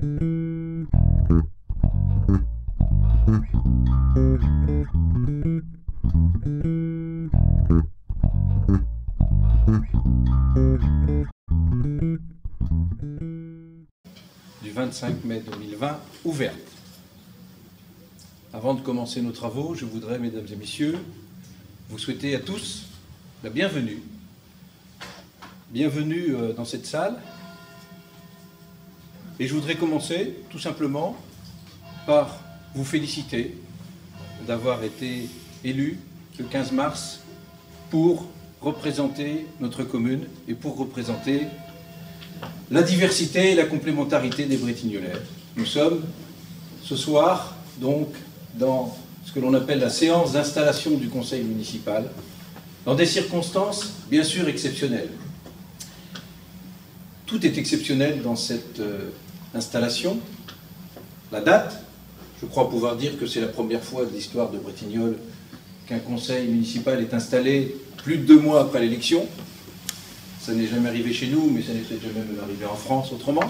Du 25 mai 2020, ouverte. Avant de commencer nos travaux, je voudrais, mesdames et messieurs, vous souhaiter à tous la bienvenue. Bienvenue dans cette salle. Et je voudrais commencer tout simplement par vous féliciter d'avoir été élu le 15 mars pour représenter notre commune et pour représenter la diversité et la complémentarité des Bretignolais. Nous sommes ce soir donc dans ce que l'on appelle la séance d'installation du conseil municipal, dans des circonstances bien sûr exceptionnelles. Tout est exceptionnel dans cette installation. La date, je crois pouvoir dire que c'est la première fois de l'histoire de Bretignolles qu'un conseil municipal est installé plus de 2 mois après l'élection. Ça n'est jamais arrivé chez nous, mais ça n'est peut-être jamais même arrivé en France autrement.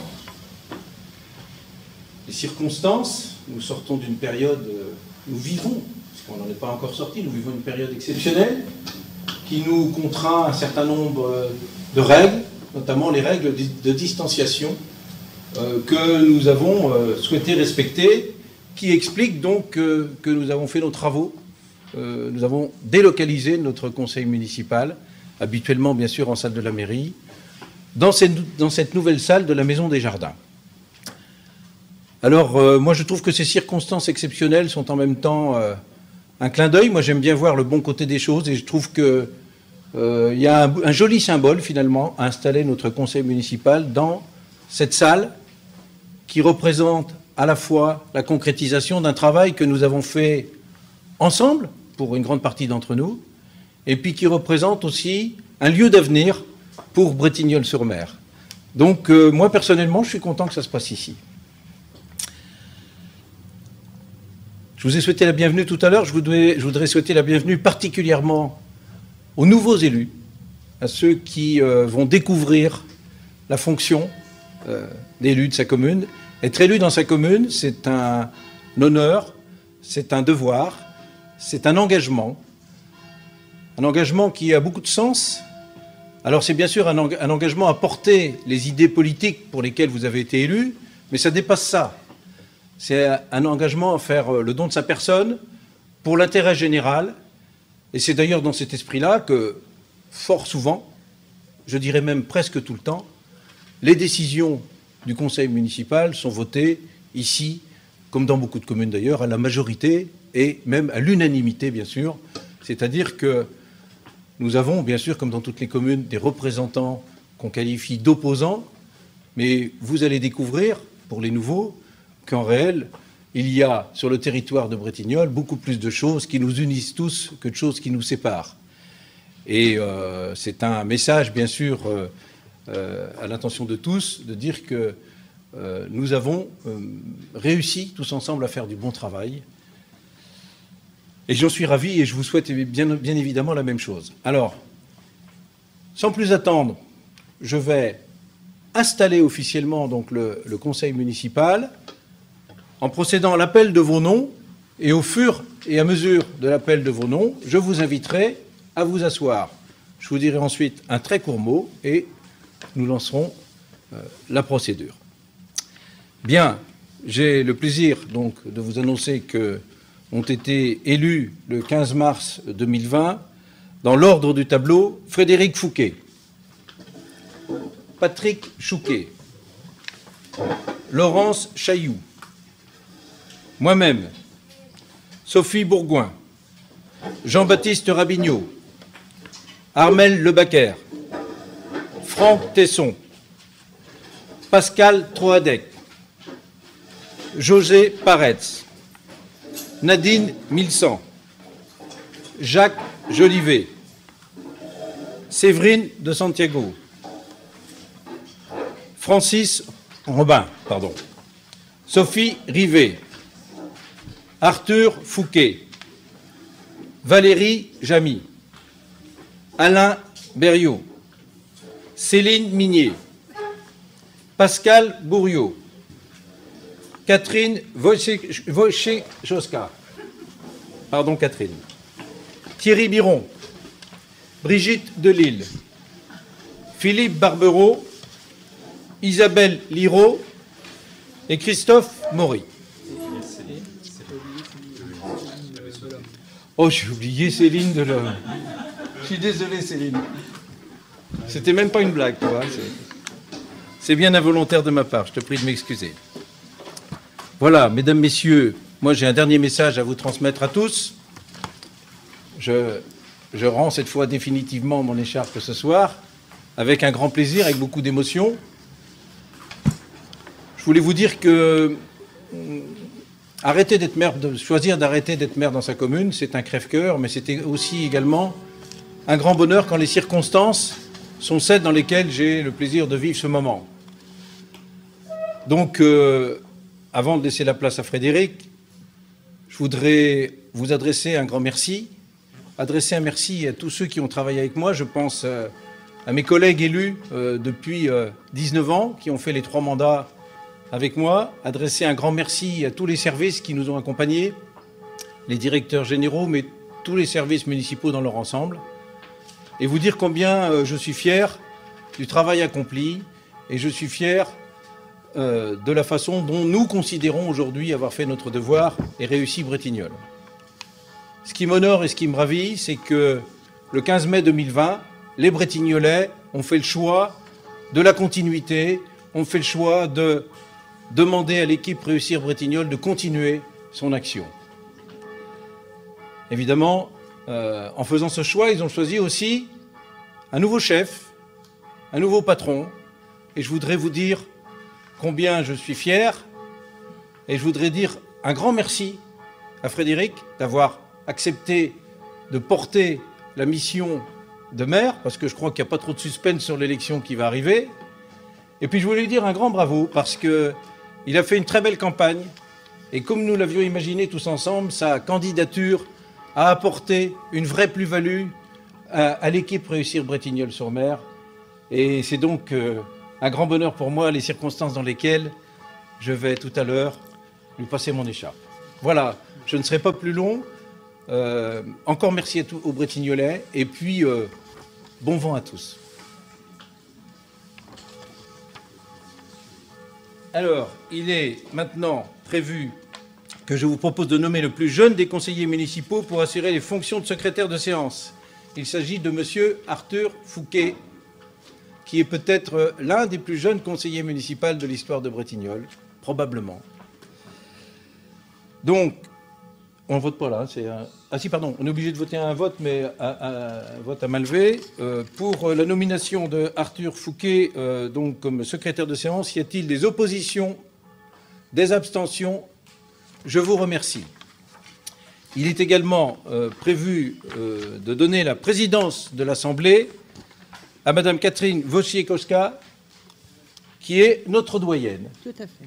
Les circonstances, nous sortons d'une période, nous vivons, parce qu'on n'en est pas encore sorti, nous vivons une période exceptionnelle qui nous contraint un certain nombre de règles, notamment les règles de distanciation que nous avons souhaité respecter, qui expliquent donc que nous avons fait nos travaux. Nous avons délocalisé notre conseil municipal, habituellement bien sûr en salle de la mairie, dans cette nouvelle salle de la Maison des Jardins. Alors moi je trouve que ces circonstances exceptionnelles sont en même temps un clin d'œil. Moi j'aime bien voir le bon côté des choses et je trouve qu'il y a un joli symbole finalement à installer notre conseil municipal dans cette salle qui représente à la fois la concrétisation d'un travail que nous avons fait ensemble, pour une grande partie d'entre nous, et puis qui représente aussi un lieu d'avenir pour Bretignolles-sur-Mer. Donc moi personnellement, je suis content que ça se passe ici. Je vous ai souhaité la bienvenue tout à l'heure, je voudrais souhaiter la bienvenue particulièrement aux nouveaux élus, à ceux qui vont découvrir la fonction d'élu de sa commune. Être élu dans sa commune, c'est un honneur, c'est un devoir, c'est un engagement qui a beaucoup de sens. Alors c'est bien sûr un engagement à porter les idées politiques pour lesquelles vous avez été élu, mais ça dépasse ça. C'est un engagement à faire le don de sa personne pour l'intérêt général. Et c'est d'ailleurs dans cet esprit-là que, fort souvent, je dirais même presque tout le temps, les décisions du conseil municipal sont votées ici, comme dans beaucoup de communes d'ailleurs, à la majorité et même à l'unanimité, bien sûr. C'est-à-dire que nous avons, bien sûr, comme dans toutes les communes, des représentants qu'on qualifie d'opposants, mais vous allez découvrir, pour les nouveaux, qu'en réel, il y a sur le territoire de Bretignolles beaucoup plus de choses qui nous unissent tous que de choses qui nous séparent. Et c'est un message, bien sûr, à l'intention de tous, de dire que nous avons réussi tous ensemble à faire du bon travail. Et j'en suis ravi et je vous souhaite bien évidemment la même chose. Alors, sans plus attendre, je vais installer officiellement donc le conseil municipal en procédant à l'appel de vos noms, et au fur et à mesure de l'appel de vos noms, je vous inviterai à vous asseoir. Je vous dirai ensuite un très court mot et nous lancerons la procédure. Bien, j'ai le plaisir donc de vous annoncer que ont été élus le 15 mars 2020 dans l'ordre du tableau Frédéric Fouquet, Patrick Chouquet, Laurence Chailloux, moi-même, Sophie Bourgoin, Jean-Baptiste Rabignot, Armel Lebaquer, Franck Tesson, Pascal Troadec, José Paretz, Nadine Milsan, Jacques Jolivet, Séverine de Santiago, Francis Robin, Sophie Rivet, Arthur Fouquet, Valérie Jamy, Alain Berriot, Céline Minier, Pascal Bourriot, Catherine Wojciechowska. Pardon, Catherine. Thierry Biron. Brigitte Delille. Philippe Barbereau. Isabelle Liraud et Christophe Maury. Oh, j'ai oublié Céline Delhomme. Je suis désolé, Céline. C'était même pas une blague, tu vois. C'est bien involontaire de ma part. Je te prie de m'excuser. Voilà, mesdames, messieurs, moi j'ai un dernier message à vous transmettre à tous. Je rends cette fois définitivement mon écharpe ce soir, avec un grand plaisir, avec beaucoup d'émotion. Je voulais vous dire que choisir d'arrêter d'être maire dans sa commune, c'est un crève-cœur, mais c'était aussi également un grand bonheur quand les circonstances sont celles dans lesquelles j'ai le plaisir de vivre ce moment. Donc, avant de laisser la place à Frédéric, je voudrais vous adresser un grand merci, adresser un merci à tous ceux qui ont travaillé avec moi. Je pense à mes collègues élus depuis 19 ans, qui ont fait les 3 mandats avec moi, adresser un grand merci à tous les services qui nous ont accompagnés, les directeurs généraux, mais tous les services municipaux dans leur ensemble, et vous dire combien je suis fier du travail accompli, et je suis fier de la façon dont nous considérons aujourd'hui avoir fait notre devoir et réussi Bretignolles. Ce qui m'honore et ce qui me ravit, c'est que le 15 mai 2020, les Bretignolais ont fait le choix de la continuité, ont fait le choix de demander à l'équipe Réussir Bretignolles de continuer son action. Évidemment, en faisant ce choix, ils ont choisi aussi un nouveau chef, un nouveau patron, et je voudrais vous dire combien je suis fier, et je voudrais dire un grand merci à Frédéric d'avoir accepté de porter la mission de maire, parce que je crois qu'il n'y a pas trop de suspense sur l'élection qui va arriver. Et puis je voulais lui dire un grand bravo, parce qu'il a fait une très belle campagne, et comme nous l'avions imaginé tous ensemble, sa candidature a apporté une vraie plus-value à l'équipe Réussir Bretignolles-sur-Mer. Et c'est donc un grand bonheur pour moi, les circonstances dans lesquelles je vais tout à l'heure lui passer mon écharpe. Voilà, je ne serai pas plus long. Encore merci à tous aux Bretignolais, et puis bon vent à tous. Alors, il est maintenant prévu que je vous propose de nommer le plus jeune des conseillers municipaux pour assurer les fonctions de secrétaire de séance. Il s'agit de monsieur Arthur Fouquet, qui est peut-être l'un des plus jeunes conseillers municipaux de l'histoire de Bretignolles, probablement. Donc, on ne vote pas là. Ah si, pardon, on est obligé de voter un vote, mais un vote à main levée. Pour la nomination de Arthur Fouquet donc, comme secrétaire de séance, y a-t-il des oppositions, des abstentions? Je vous remercie. Il est également prévu de donner la présidence de l'Assemblée à Madame Catherine Wojciechowska, qui est notre doyenne. Tout à fait.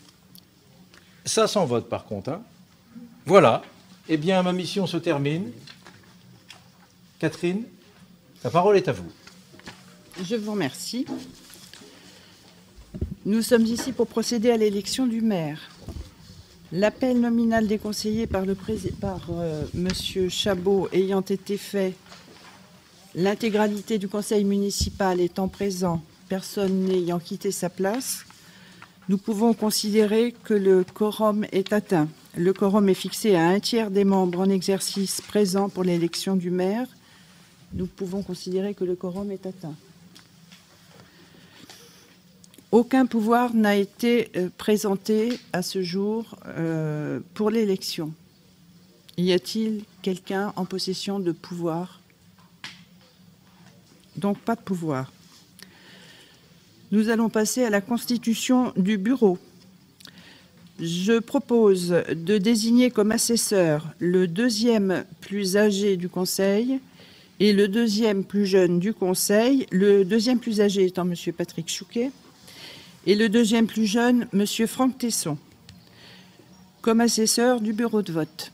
Ça sans vote, par contre. Hein. Voilà. Eh bien, ma mission se termine. Catherine, la parole est à vous. Je vous remercie. Nous sommes ici pour procéder à l'élection du maire. L'appel nominal des conseillers par Monsieur Chabot ayant été fait, l'intégralité du conseil municipal étant présent, personne n'ayant quitté sa place, nous pouvons considérer que le quorum est atteint. Le quorum est fixé à 1/3 des membres en exercice présents pour l'élection du maire. Nous pouvons considérer que le quorum est atteint. Aucun pouvoir n'a été présenté à ce jour pour l'élection. Y a-t-il quelqu'un en possession de pouvoir? Donc pas de pouvoir. Nous allons passer à la constitution du bureau. Je propose de désigner comme assesseur le deuxième plus âgé du conseil et le deuxième plus jeune du conseil, le deuxième plus âgé étant M. Patrick Chouquet, et le deuxième plus jeune, M. Franck Tesson, comme assesseur du bureau de vote.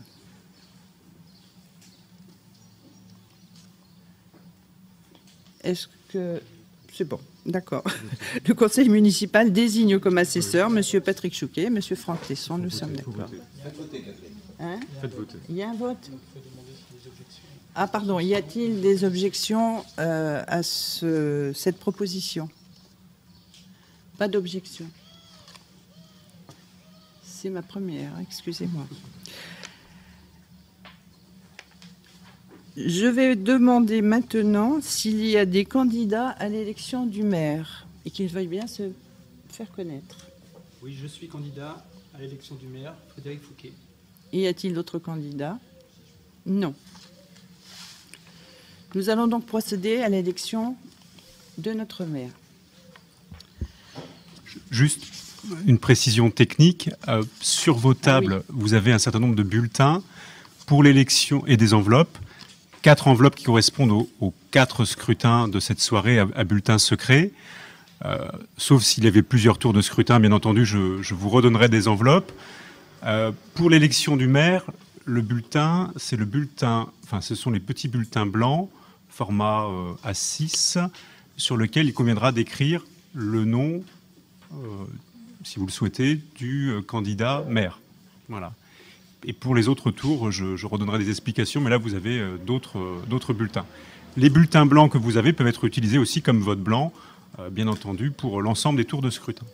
Est-ce que c'est bon? D'accord. Le conseil municipal désigne comme assesseur M. Patrick Chouquet, M. Franck Tesson. Nous sommes d'accord. Hein? Faites voter. Il y a un vote. Ah, pardon. Y a-t-il des objections à cette proposition? Pas d'objection. C'est ma première, excusez-moi. Je vais demander maintenant s'il y a des candidats à l'élection du maire et qu'ils veuillent bien se faire connaître. Oui, je suis candidat à l'élection du maire, Frédéric Fouquet. Y a-t-il d'autres candidats? Non. Nous allons donc procéder à l'élection de notre maire. Juste une précision technique. Sur vos tables, vous avez un certain nombre de bulletins pour l'élection et des enveloppes. 4 enveloppes qui correspondent aux 4 scrutins de cette soirée à bulletin secret. Sauf s'il y avait plusieurs tours de scrutin, bien entendu, je vous redonnerai des enveloppes. Pour l'élection du maire, le bulletin, c'est le bulletin, enfin, ce sont les petits bulletins blancs, format A6, sur lequel il conviendra d'écrire le nom, si vous le souhaitez, du candidat maire. Voilà. Et pour les autres tours, je redonnerai des explications, mais là, vous avez d'autres bulletins. Les bulletins blancs que vous avez peuvent être utilisés aussi comme vote blanc, bien entendu, pour l'ensemble des tours de scrutin.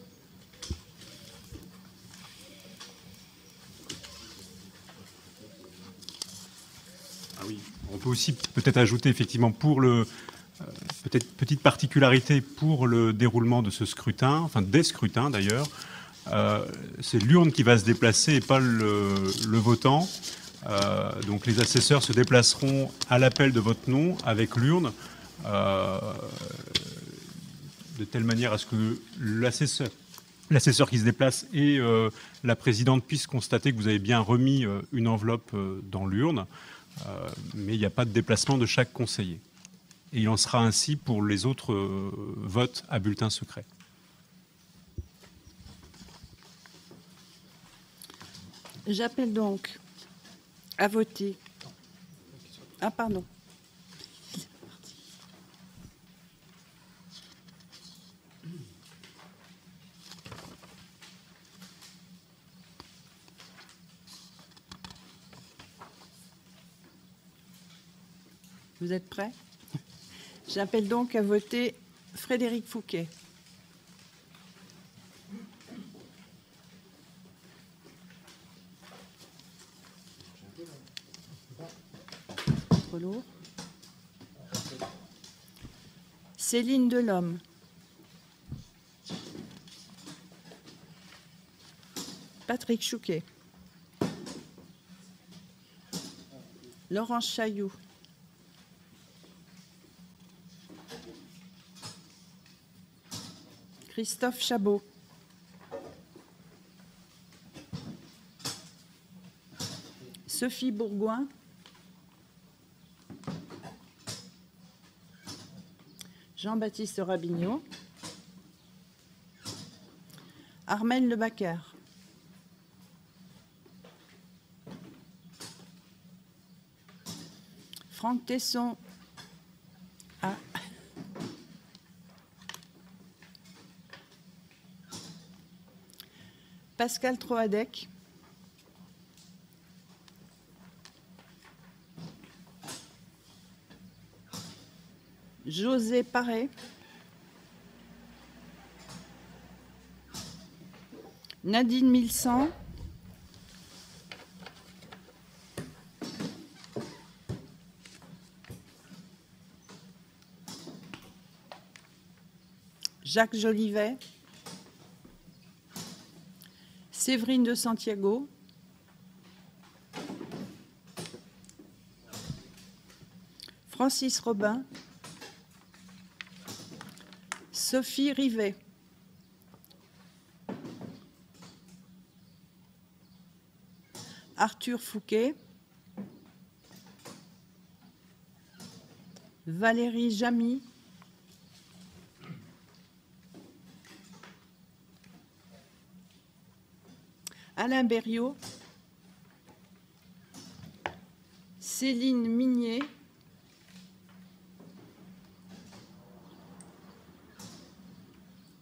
Ah oui, on peut aussi peut-être ajouter effectivement pour le... peut-être petite particularité pour le déroulement de ce scrutin, enfin des scrutins d'ailleurs, c'est l'urne qui va se déplacer et pas le votant. Donc les assesseurs se déplaceront à l'appel de votre nom avec l'urne, de telle manière à ce que l'assesseur qui se déplace et la présidente puissent constater que vous avez bien remis une enveloppe dans l'urne, mais il n'y a pas de déplacement de chaque conseiller. Et il en sera ainsi pour les autres votes à bulletin secret. J'appelle donc à voter. Ah, pardon. Vous êtes prêts? J'appelle donc à voter Frédéric Fouquet. Trop lourd. Céline Delhomme. Patrick Chouquet. Laurence Chailloux. Christophe Chabot. Sophie Bourgoin. Jean-Baptiste Rabignot. Armelle Lebacker. Franck Tesson. Ah. Pascal Troadec. José Paré. Nadine Milsan. Jacques Jolivet. Séverine de Santiago. Francis Robin. Sophie Rivet. Arthur Fouquet. Valérie Jamy. Alain Berriot. Céline Mignet.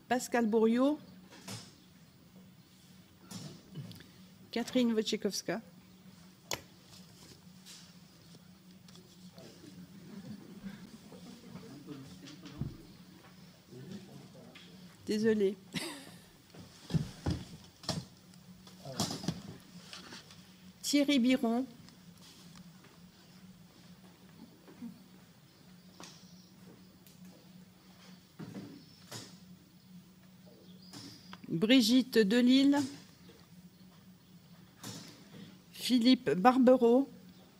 Pascal Bourriot. Catherine Wojciechowska. Désolée. Thierry Biron. Brigitte Delille. Philippe Barbereau.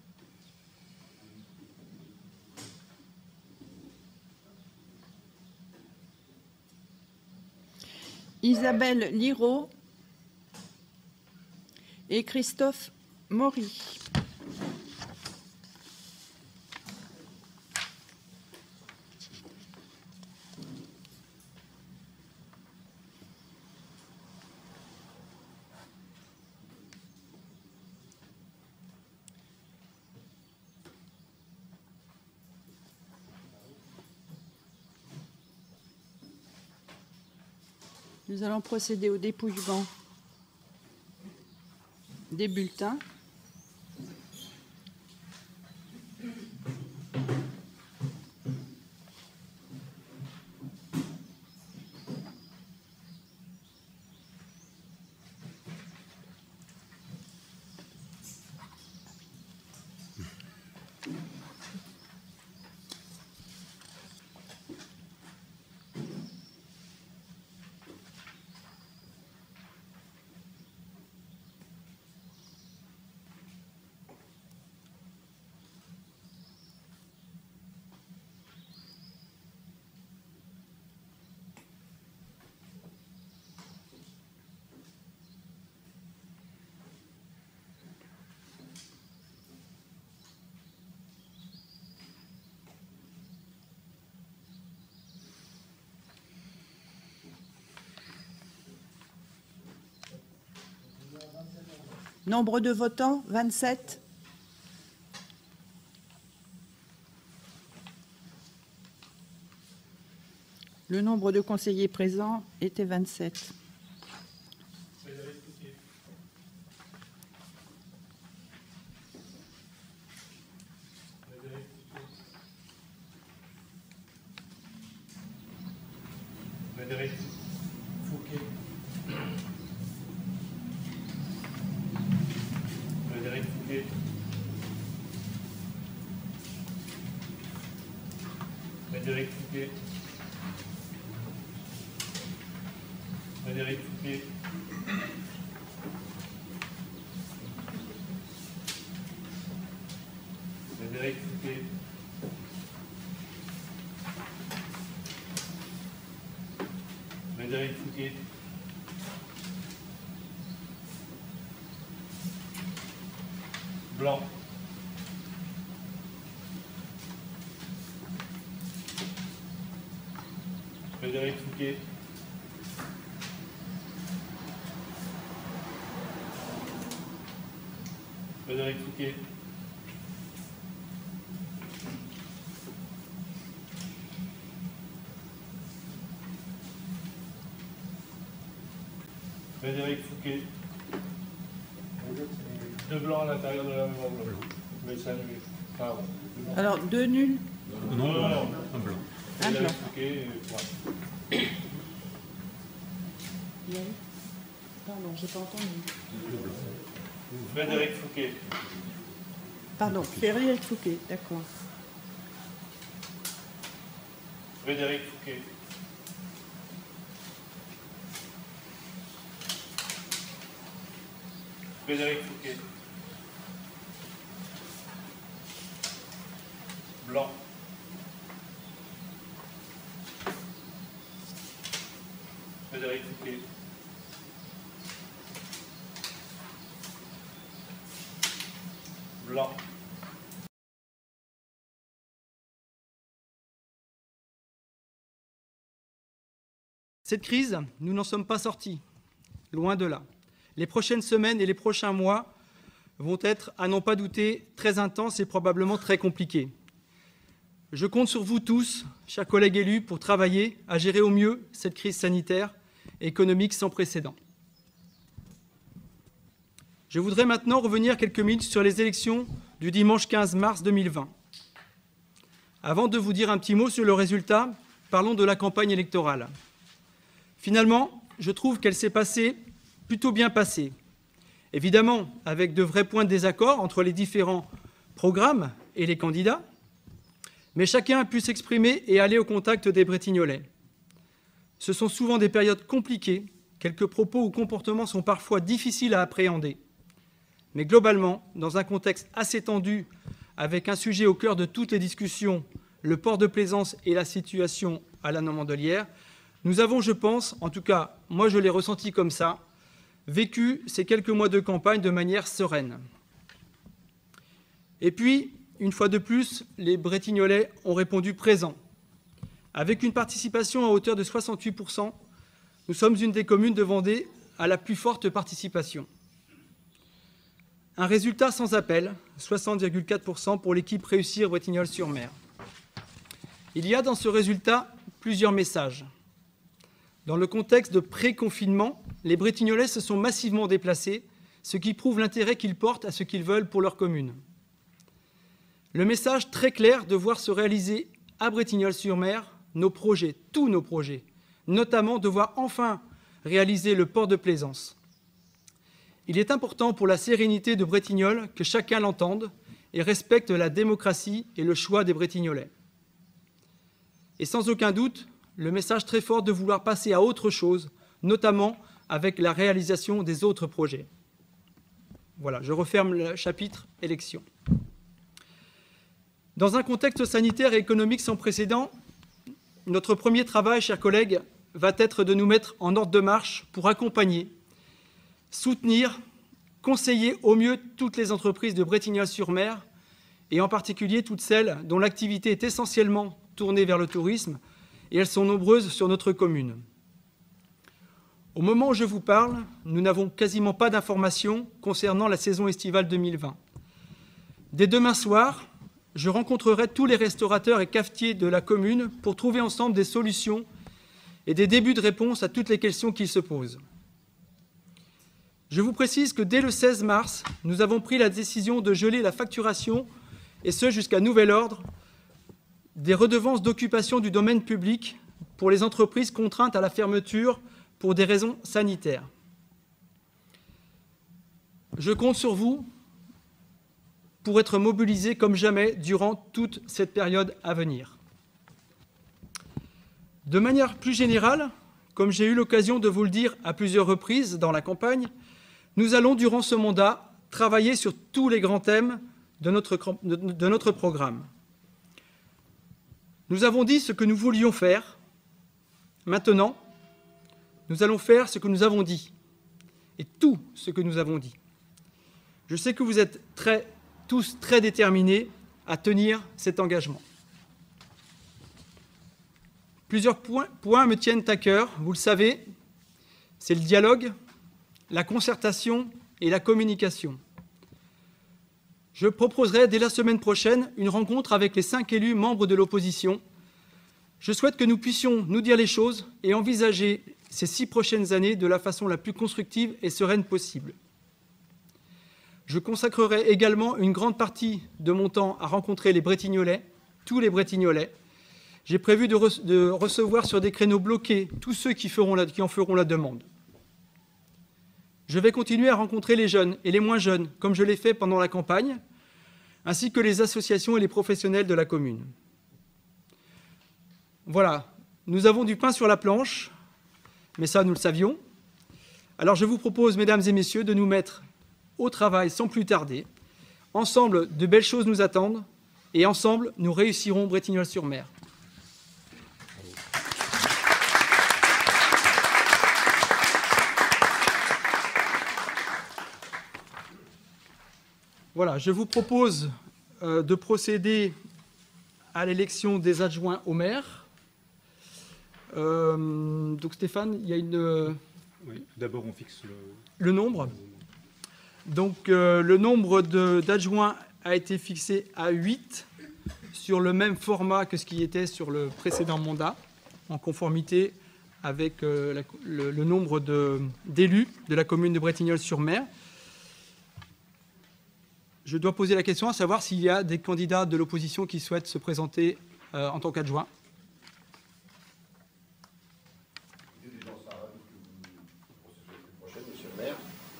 Isabelle Liraud et Christophe Maury. Nous allons procéder au dépouillement des bulletins. Nombre de votants, 27. Le nombre de conseillers présents était 27. Frédéric Fouquet. Frédéric Fouquet. Frédéric Fouquet. Frédéric Fouquet. Frédéric Fouquet. Frédéric Fouquet. Blanc. Frédéric Fouquet. Frédéric Fouquet. Frédéric Fouquet. Deux blancs à l'intérieur de la même enveloppe. Mais ça nuit. Pardon. Alors, deux nuls. Non, Non, un blanc. Un blanc. Frédéric Fouquet, ouais. Pardon, j'ai pas entendu. Frédéric Fouquet. Pardon, Frédéric Fouquet, d'accord. Frédéric Fouquet. Frédéric Fouquet. Blanc. Frédéric Fouquet. Blanc. Cette crise, nous n'en sommes pas sortis, loin de là. Les prochaines semaines et les prochains mois vont être, à n'en pas douter, très intenses et probablement très compliqués. Je compte sur vous tous, chers collègues élus, pour travailler à gérer au mieux cette crise sanitaire et économique sans précédent. Je voudrais maintenant revenir quelques minutes sur les élections du dimanche 15 mars 2020. Avant de vous dire un petit mot sur le résultat, parlons de la campagne électorale. Finalement, je trouve qu'elle s'est plutôt bien passée. Évidemment, avec de vrais points de désaccord entre les différents programmes et les candidats, mais chacun a pu s'exprimer et aller au contact des Bretignolais. Ce sont souvent des périodes compliquées, quelques propos ou comportements sont parfois difficiles à appréhender. Mais globalement, dans un contexte assez tendu, avec un sujet au cœur de toutes les discussions, le port de plaisance et la situation à la Normandelière, nous avons, je pense, en tout cas, moi je l'ai ressenti comme ça, vécu ces quelques mois de campagne de manière sereine. Et puis, une fois de plus, les Bretignolais ont répondu présent. Avec une participation à hauteur de 68%, nous sommes une des communes de Vendée à la plus forte participation. Un résultat sans appel, 60,4% pour l'équipe Réussir Bretignolles-sur-Mer. Il y a dans ce résultat plusieurs messages. Dans le contexte de pré-confinement, les Bretignolais se sont massivement déplacés, ce qui prouve l'intérêt qu'ils portent à ce qu'ils veulent pour leur commune. Le message très clair de voir se réaliser à Bretignolles-sur-Mer nos projets, tous nos projets, notamment de voir enfin réaliser le port de plaisance. Il est important pour la sérénité de Bretignolles que chacun l'entende et respecte la démocratie et le choix des Bretignolais. Et sans aucun doute, le message très fort de vouloir passer à autre chose, notamment avec la réalisation des autres projets. Voilà, je referme le chapitre élections. Dans un contexte sanitaire et économique sans précédent, notre premier travail, chers collègues, va être de nous mettre en ordre de marche pour accompagner, soutenir, conseiller au mieux toutes les entreprises de Bretignolles-sur-Mer et en particulier toutes celles dont l'activité est essentiellement tournée vers le tourisme et elles sont nombreuses sur notre commune. Au moment où je vous parle, nous n'avons quasiment pas d'informations concernant la saison estivale 2020. Dès demain soir, je rencontrerai tous les restaurateurs et cafetiers de la commune pour trouver ensemble des solutions et des débuts de réponse à toutes les questions qu'ils se posent. Je vous précise que dès le 16 mars, nous avons pris la décision de geler la facturation, et ce jusqu'à nouvel ordre, des redevances d'occupation du domaine public pour les entreprises contraintes à la fermeture pour des raisons sanitaires. Je compte sur vous pour être mobilisés comme jamais durant toute cette période à venir. De manière plus générale, comme j'ai eu l'occasion de vous le dire à plusieurs reprises dans la campagne, nous allons, durant ce mandat, travailler sur tous les grands thèmes de notre programme. Nous avons dit ce que nous voulions faire. Maintenant, nous allons faire ce que nous avons dit. Et tout ce que nous avons dit. Je sais que vous êtes tous très déterminés à tenir cet engagement. Plusieurs points me tiennent à cœur, vous le savez, c'est le dialogue, la concertation et la communication. Je proposerai dès la semaine prochaine une rencontre avec les 5 élus membres de l'opposition. Je souhaite que nous puissions nous dire les choses et envisager ces 6 prochaines années de la façon la plus constructive et sereine possible. Je consacrerai également une grande partie de mon temps à rencontrer les Bretignolais, tous les Bretignolais. J'ai prévu de recevoir sur des créneaux bloqués tous ceux qui en feront la demande. Je vais continuer à rencontrer les jeunes et les moins jeunes, comme je l'ai fait pendant la campagne, ainsi que les associations et les professionnels de la commune. Voilà, nous avons du pain sur la planche, mais ça, nous le savions. Alors je vous propose, mesdames et messieurs, de nous mettre au travail sans plus tarder. Ensemble, de belles choses nous attendent, et ensemble, nous réussirons Bretignolles-sur-Mer. Voilà, je vous propose de procéder à l'élection des adjoints au maire. Donc Stéphane, il y a une... Oui, d'abord on fixe le nombre. Donc le nombre d'adjoints a été fixé à 8 sur le même format que ce qui était sur le précédent mandat, en conformité avec le nombre d'élus de la commune de Bretignolles-sur-Mer. Je dois poser la question à savoir s'il y a des candidats de l'opposition qui souhaitent se présenter en tant qu'adjoint. Monsieur le maire,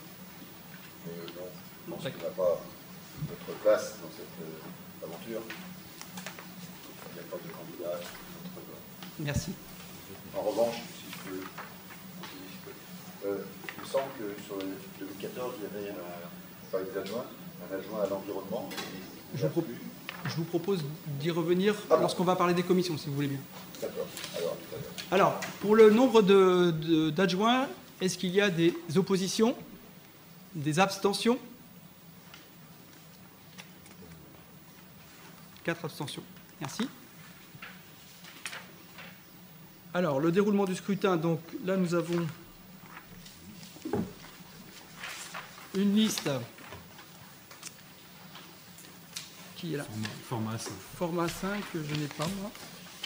je pense qu'on n'a pas notre place dans cette aventure. Il n'y a pas de candidat. Merci. En revanche, si je peux, il me semble que sur le 2014, il y avait pas des adjoints, un adjoint à l'environnement. Je vous propose d'y revenir lorsqu'on va parler des commissions, si vous voulez bien. D'accord. Alors, tout à l'heure. Alors, pour le nombre d'adjoints, est-ce qu'il y a des oppositions, des abstentions? 4 abstentions. Merci. Alors, le déroulement du scrutin, donc là, nous avons une liste qui est là. Format 5. Format 5, que je n'ai pas, moi.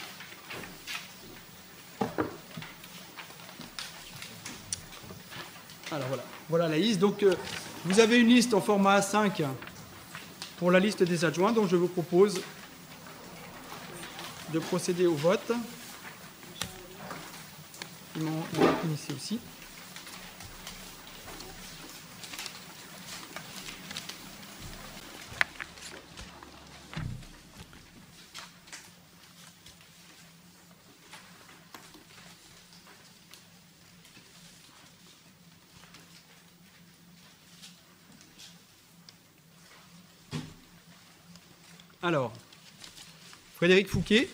Alors voilà la liste. Donc vous avez une liste en format A5 pour la liste des adjoints, donc je vous propose de procéder au vote. Ils m'ont initié aussi. Alors, Frédéric Fouquet.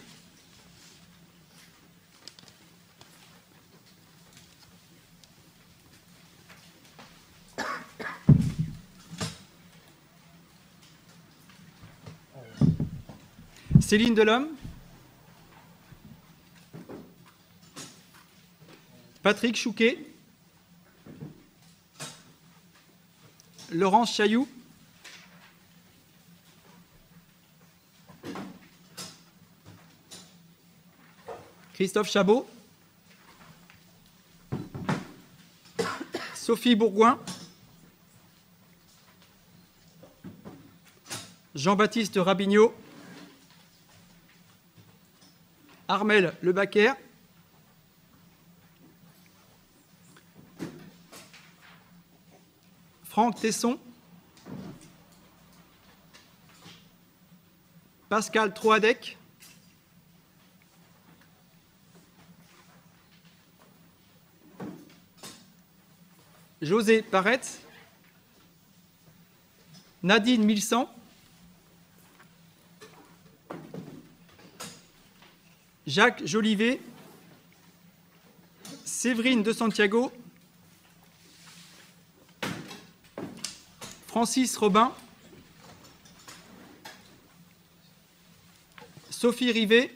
Céline Delhomme. Patrick Chouquet. Laurence Chailloux. Christophe Chabot. Sophie Bourgoin. Jean-Baptiste Rabignot. Armel Lebaquer. Franck Tesson. Pascal Troadec. José Paretz. Nadine Milsan. Jacques Jolivet. Séverine de Santiago. Francis Robin. Sophie Rivet.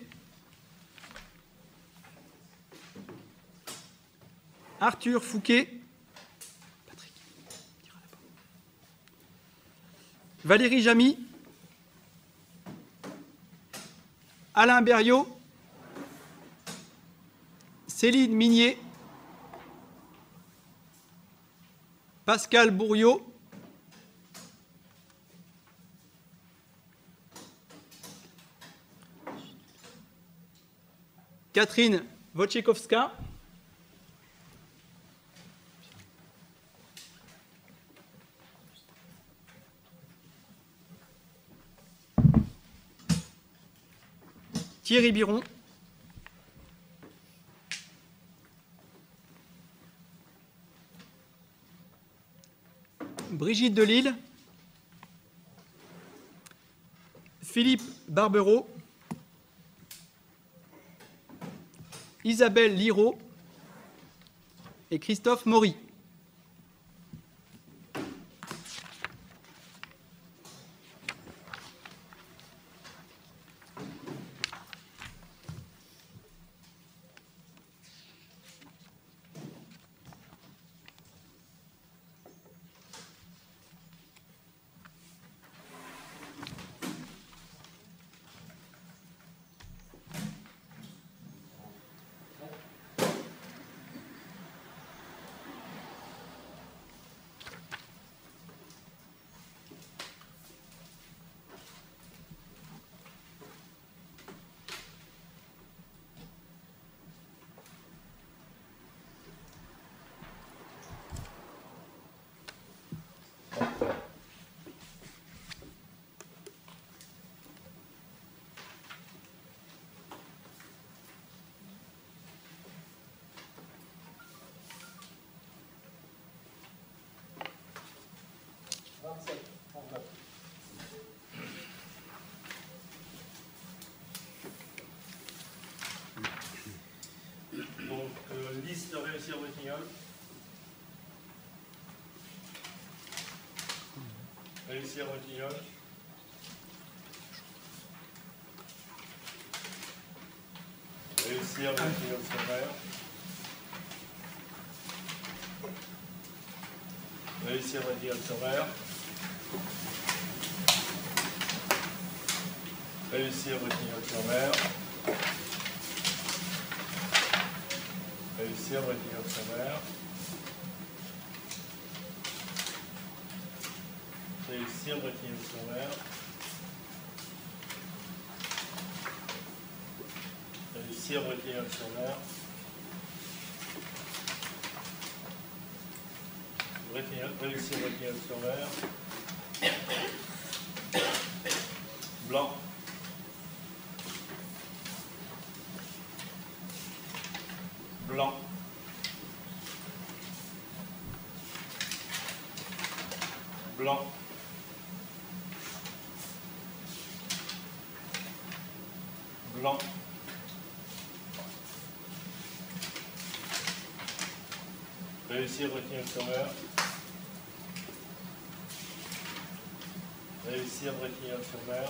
Arthur Fouquet. Valérie Jamy. Alain Berriot. Céline Minier. Pascal Bourriot. Catherine Wojciechowska. Thierry Biron. Brigitte Delille. Philippe Barbereau. Isabelle Liraud et Christophe Maury. Bretignolles. Réussir Bretignolles. Réussir Bretignolles-sur-Mer. Réussir Bretignolles-sur-Mer. Réussir Bretignolles-sur-Mer. Réussir Bretignolles-sur-Mer. Réussir Bretignolles-sur-Mer. Réussir Bretignolles-sur-Mer. Réussir Bretignolles-sur-Mer. Blanc. Blanc. Blanc. Blanc. Réussir Bretignolles-sur-Mer. Réussir Bretignolles-sur-Mer.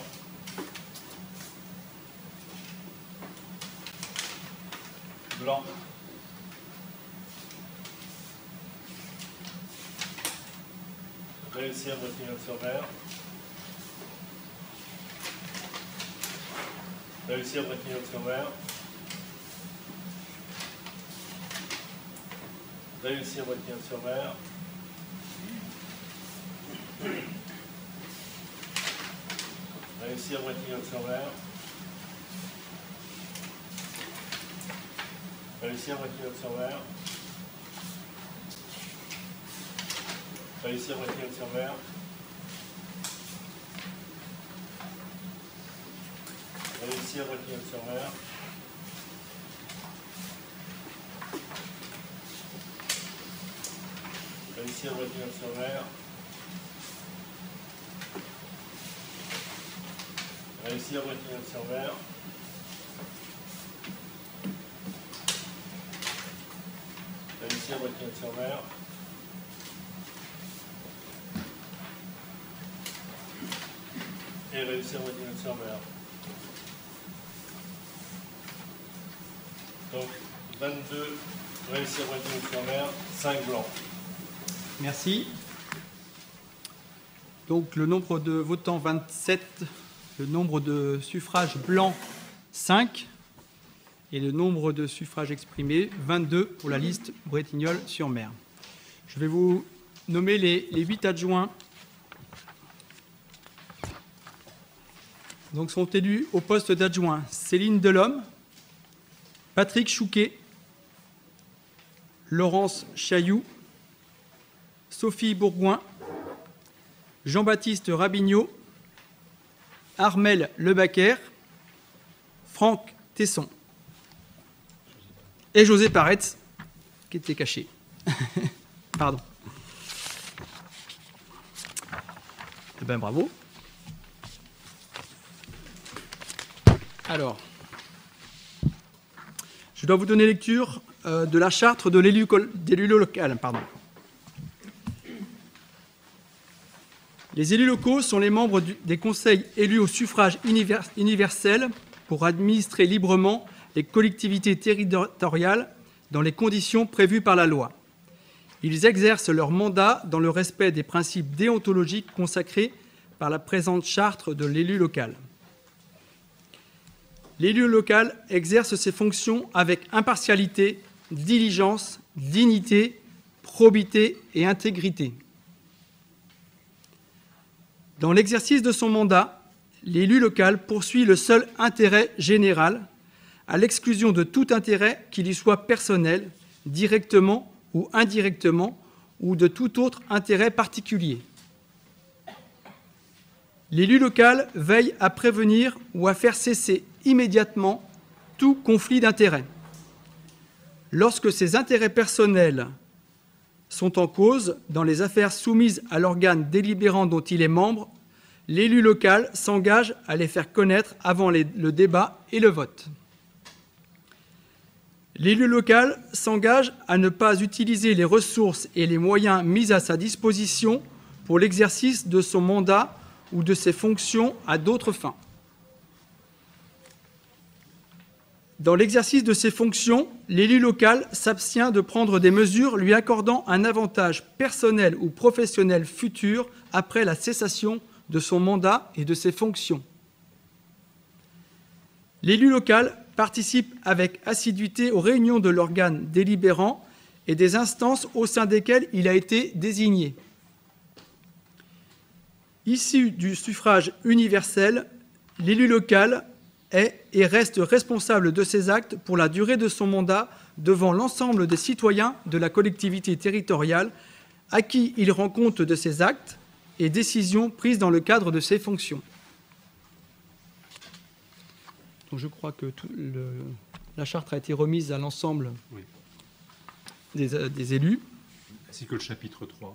Blanc. Réussir Bretignolles-sur-Mer. Réussir Bretignolles-sur-Mer. Réussir Bretignolles-sur-Mer. Réussir Bretignolles-sur-Mer. Réussir Bretignolles-sur-Mer. Réussir Bretignolles-sur-Mer. Réussir Bretignolles-sur-Mer. Réussir Bretignolles-sur-Mer. Réussir Bretignolles-sur-Mer. Réussir Bretignolles-sur-Mer. Et réussir Bretignolles-sur-Mer. Donc 22 réussir Bretignolles-sur-Mer, 5 blancs. Merci. Donc le nombre de votants 27, le nombre de suffrages blancs 5 et le nombre de suffrages exprimés 22 pour la liste Bretignolles-sur-Mer. Je vais vous nommer les 8 adjoints. Donc sont élus au poste d'adjoint Céline Delhomme, Patrick Chouquet, Laurence Chailloux, Sophie Bourgoin, Jean-Baptiste Rabignot, Armel Lebaquer, Franck Tesson et José Paretz, qui était caché. Pardon. Eh bien, bravo. Alors, je dois vous donner lecture de la charte de l'élu local. Les élus locaux sont les membres des conseils élus au suffrage universel pour administrer librement les collectivités territoriales dans les conditions prévues par la loi. Ils exercent leur mandat dans le respect des principes déontologiques consacrés par la présente charte de l'élu local. L'élu local exerce ses fonctions avec impartialité, diligence, dignité, probité et intégrité. Dans l'exercice de son mandat, l'élu local poursuit le seul intérêt général, à l'exclusion de tout intérêt qui lui soit personnel, directement ou indirectement, ou de tout autre intérêt particulier. L'élu local veille à prévenir ou à faire cesser immédiatement tout conflit d'intérêts. Lorsque ces intérêts personnels sont en cause dans les affaires soumises à l'organe délibérant dont il est membre, l'élu local s'engage à les faire connaître avant le débat et le vote. L'élu local s'engage à ne pas utiliser les ressources et les moyens mis à sa disposition pour l'exercice de son mandat ou de ses fonctions à d'autres fins. Dans l'exercice de ses fonctions, l'élu local s'abstient de prendre des mesures lui accordant un avantage personnel ou professionnel futur après la cessation de son mandat et de ses fonctions. L'élu local participe avec assiduité aux réunions de l'organe délibérant et des instances au sein desquelles il a été désigné. Issu du suffrage universel, l'élu local est et reste responsable de ses actes pour la durée de son mandat devant l'ensemble des citoyens de la collectivité territoriale à qui il rend compte de ses actes et décisions prises dans le cadre de ses fonctions. Donc je crois que la charte a été remise à l'ensemble des élus. Ainsi que le chapitre 3.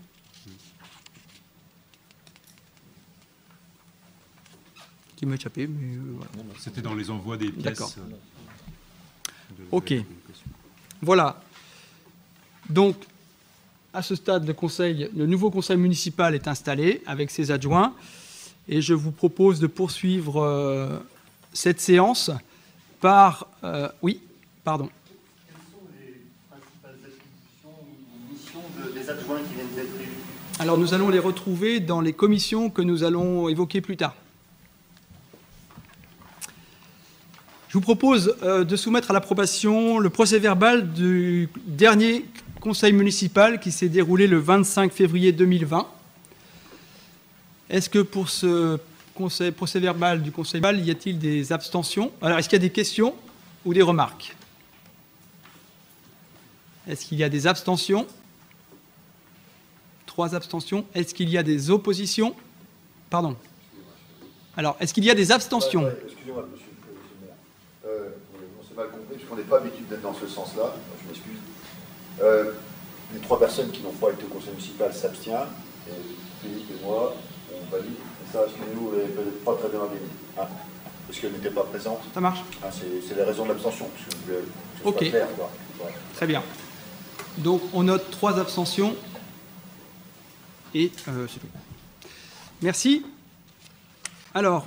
Qui m'a échappé, mais voilà. C'était dans les envois des pièces. D'accord. Ok. Voilà. Donc, à ce stade, le nouveau conseil municipal est installé avec ses adjoints. Et je vous propose de poursuivre cette séance par... oui, pardon. Quelles sont les principales attributions ou missions des adjoints qui viennent d'être élus? Alors, nous allons les retrouver dans les commissions que nous allons évoquer plus tard. Je vous propose de soumettre à l'approbation le procès-verbal du dernier conseil municipal qui s'est déroulé le 25 février 2020. Est-ce que pour ce procès-verbal du conseil municipal, y a-t-il des abstentions? Alors, est-ce qu'il y a des questions ou des remarques? Est-ce qu'il y a des abstentions? 3 abstentions. Est-ce qu'il y a des oppositions? Pardon. Alors, est-ce qu'il y a des abstentions? Excusez-moi, monsieur le maire. On s'est mal compris, puisqu'on n'est pas habitué d'être dans ce sens-là. Je m'excuse. Les 3 personnes qui n'ont pas été au conseil municipal s'abstiennent. Et Philippe et moi, on valide. Et ça, excusez-nous, vous n'avez peut-être pas très bien validé. Hein, parce qu'elle n'était pas présente. Ça marche. Hein, c'est les raisons de l'abstention. Ok. Clair, quoi. Ouais. Très bien. Donc, on note 3 abstentions. Et c'est tout. Merci. Alors,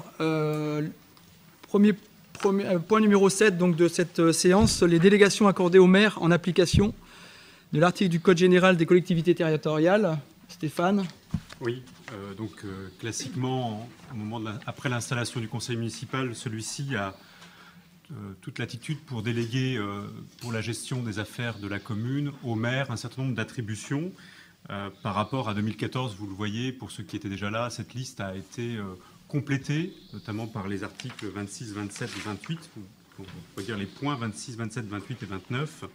point numéro 7 donc, de cette séance, les délégations accordées au maire en application de l'article du Code général des collectivités territoriales. Stéphane. Oui, classiquement, après l'installation du conseil municipal, celui-ci a toute latitude pour déléguer pour la gestion des affaires de la commune au maire un certain nombre d'attributions. Par rapport à 2014, vous le voyez, pour ceux qui étaient déjà là, cette liste a été complétée, notamment par les articles 26, 27 et 28, on peut dire les points 26, 27, 28 et 29,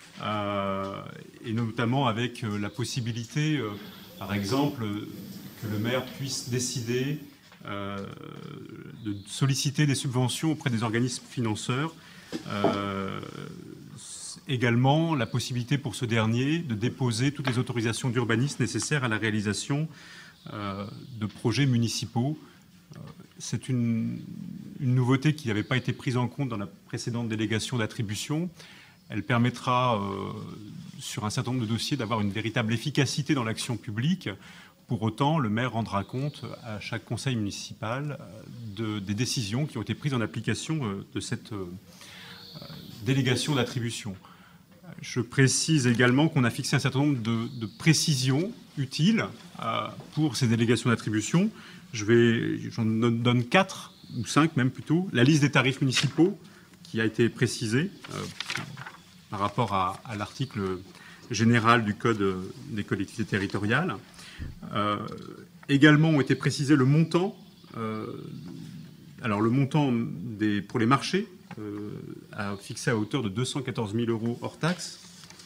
et notamment avec la possibilité, par exemple, que le maire puisse décider de solliciter des subventions auprès des organismes financeurs. Également, la possibilité pour ce dernier de déposer toutes les autorisations d'urbanisme nécessaires à la réalisation de projets municipaux. C'est une nouveauté qui n'avait pas été prise en compte dans la précédente délégation d'attribution. Elle permettra, sur un certain nombre de dossiers, d'avoir une véritable efficacité dans l'action publique. Pour autant, le maire rendra compte à chaque conseil municipal des décisions qui ont été prises en application de cette délégation d'attribution. Je précise également qu'on a fixé un certain nombre de précisions utiles pour ces délégations d'attribution. J'en donne 4 ou 5 même plutôt. La liste des tarifs municipaux qui a été précisée par rapport à l'article général du Code des collectivités territoriales. Également ont été précisés le montant. Alors le montant pour les marchés fixé à hauteur de 214 000 € hors taxe.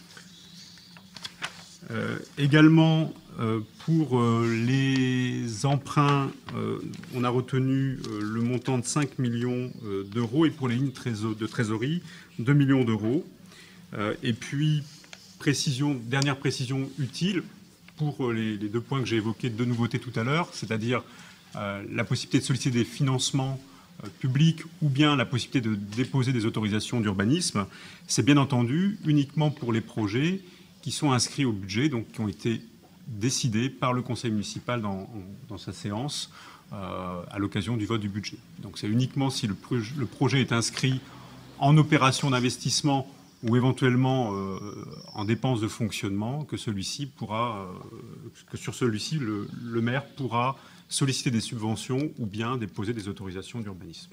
Également, pour les emprunts, on a retenu le montant de 5 millions d'euros et pour les lignes de trésorerie, 2 millions d'euros. Et puis, dernière précision utile pour les 2 points que j'ai évoqués de nouveautés tout à l'heure, c'est-à-dire la possibilité de solliciter des financements public ou bien la possibilité de déposer des autorisations d'urbanisme, c'est bien entendu uniquement pour les projets qui sont inscrits au budget, donc qui ont été décidés par le conseil municipal dans sa séance à l'occasion du vote du budget. Donc c'est uniquement si le projet est inscrit en opération d'investissement ou éventuellement en dépenses de fonctionnement que celui-ci pourra, que sur celui-ci le maire pourra solliciter des subventions ou bien déposer des autorisations d'urbanisme.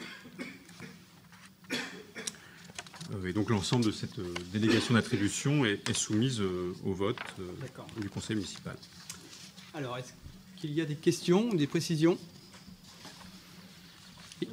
Et donc l'ensemble de cette délégation d'attribution est soumise au vote du conseil municipal. Alors, est-ce qu'il y a des questions ou des précisions? Donc,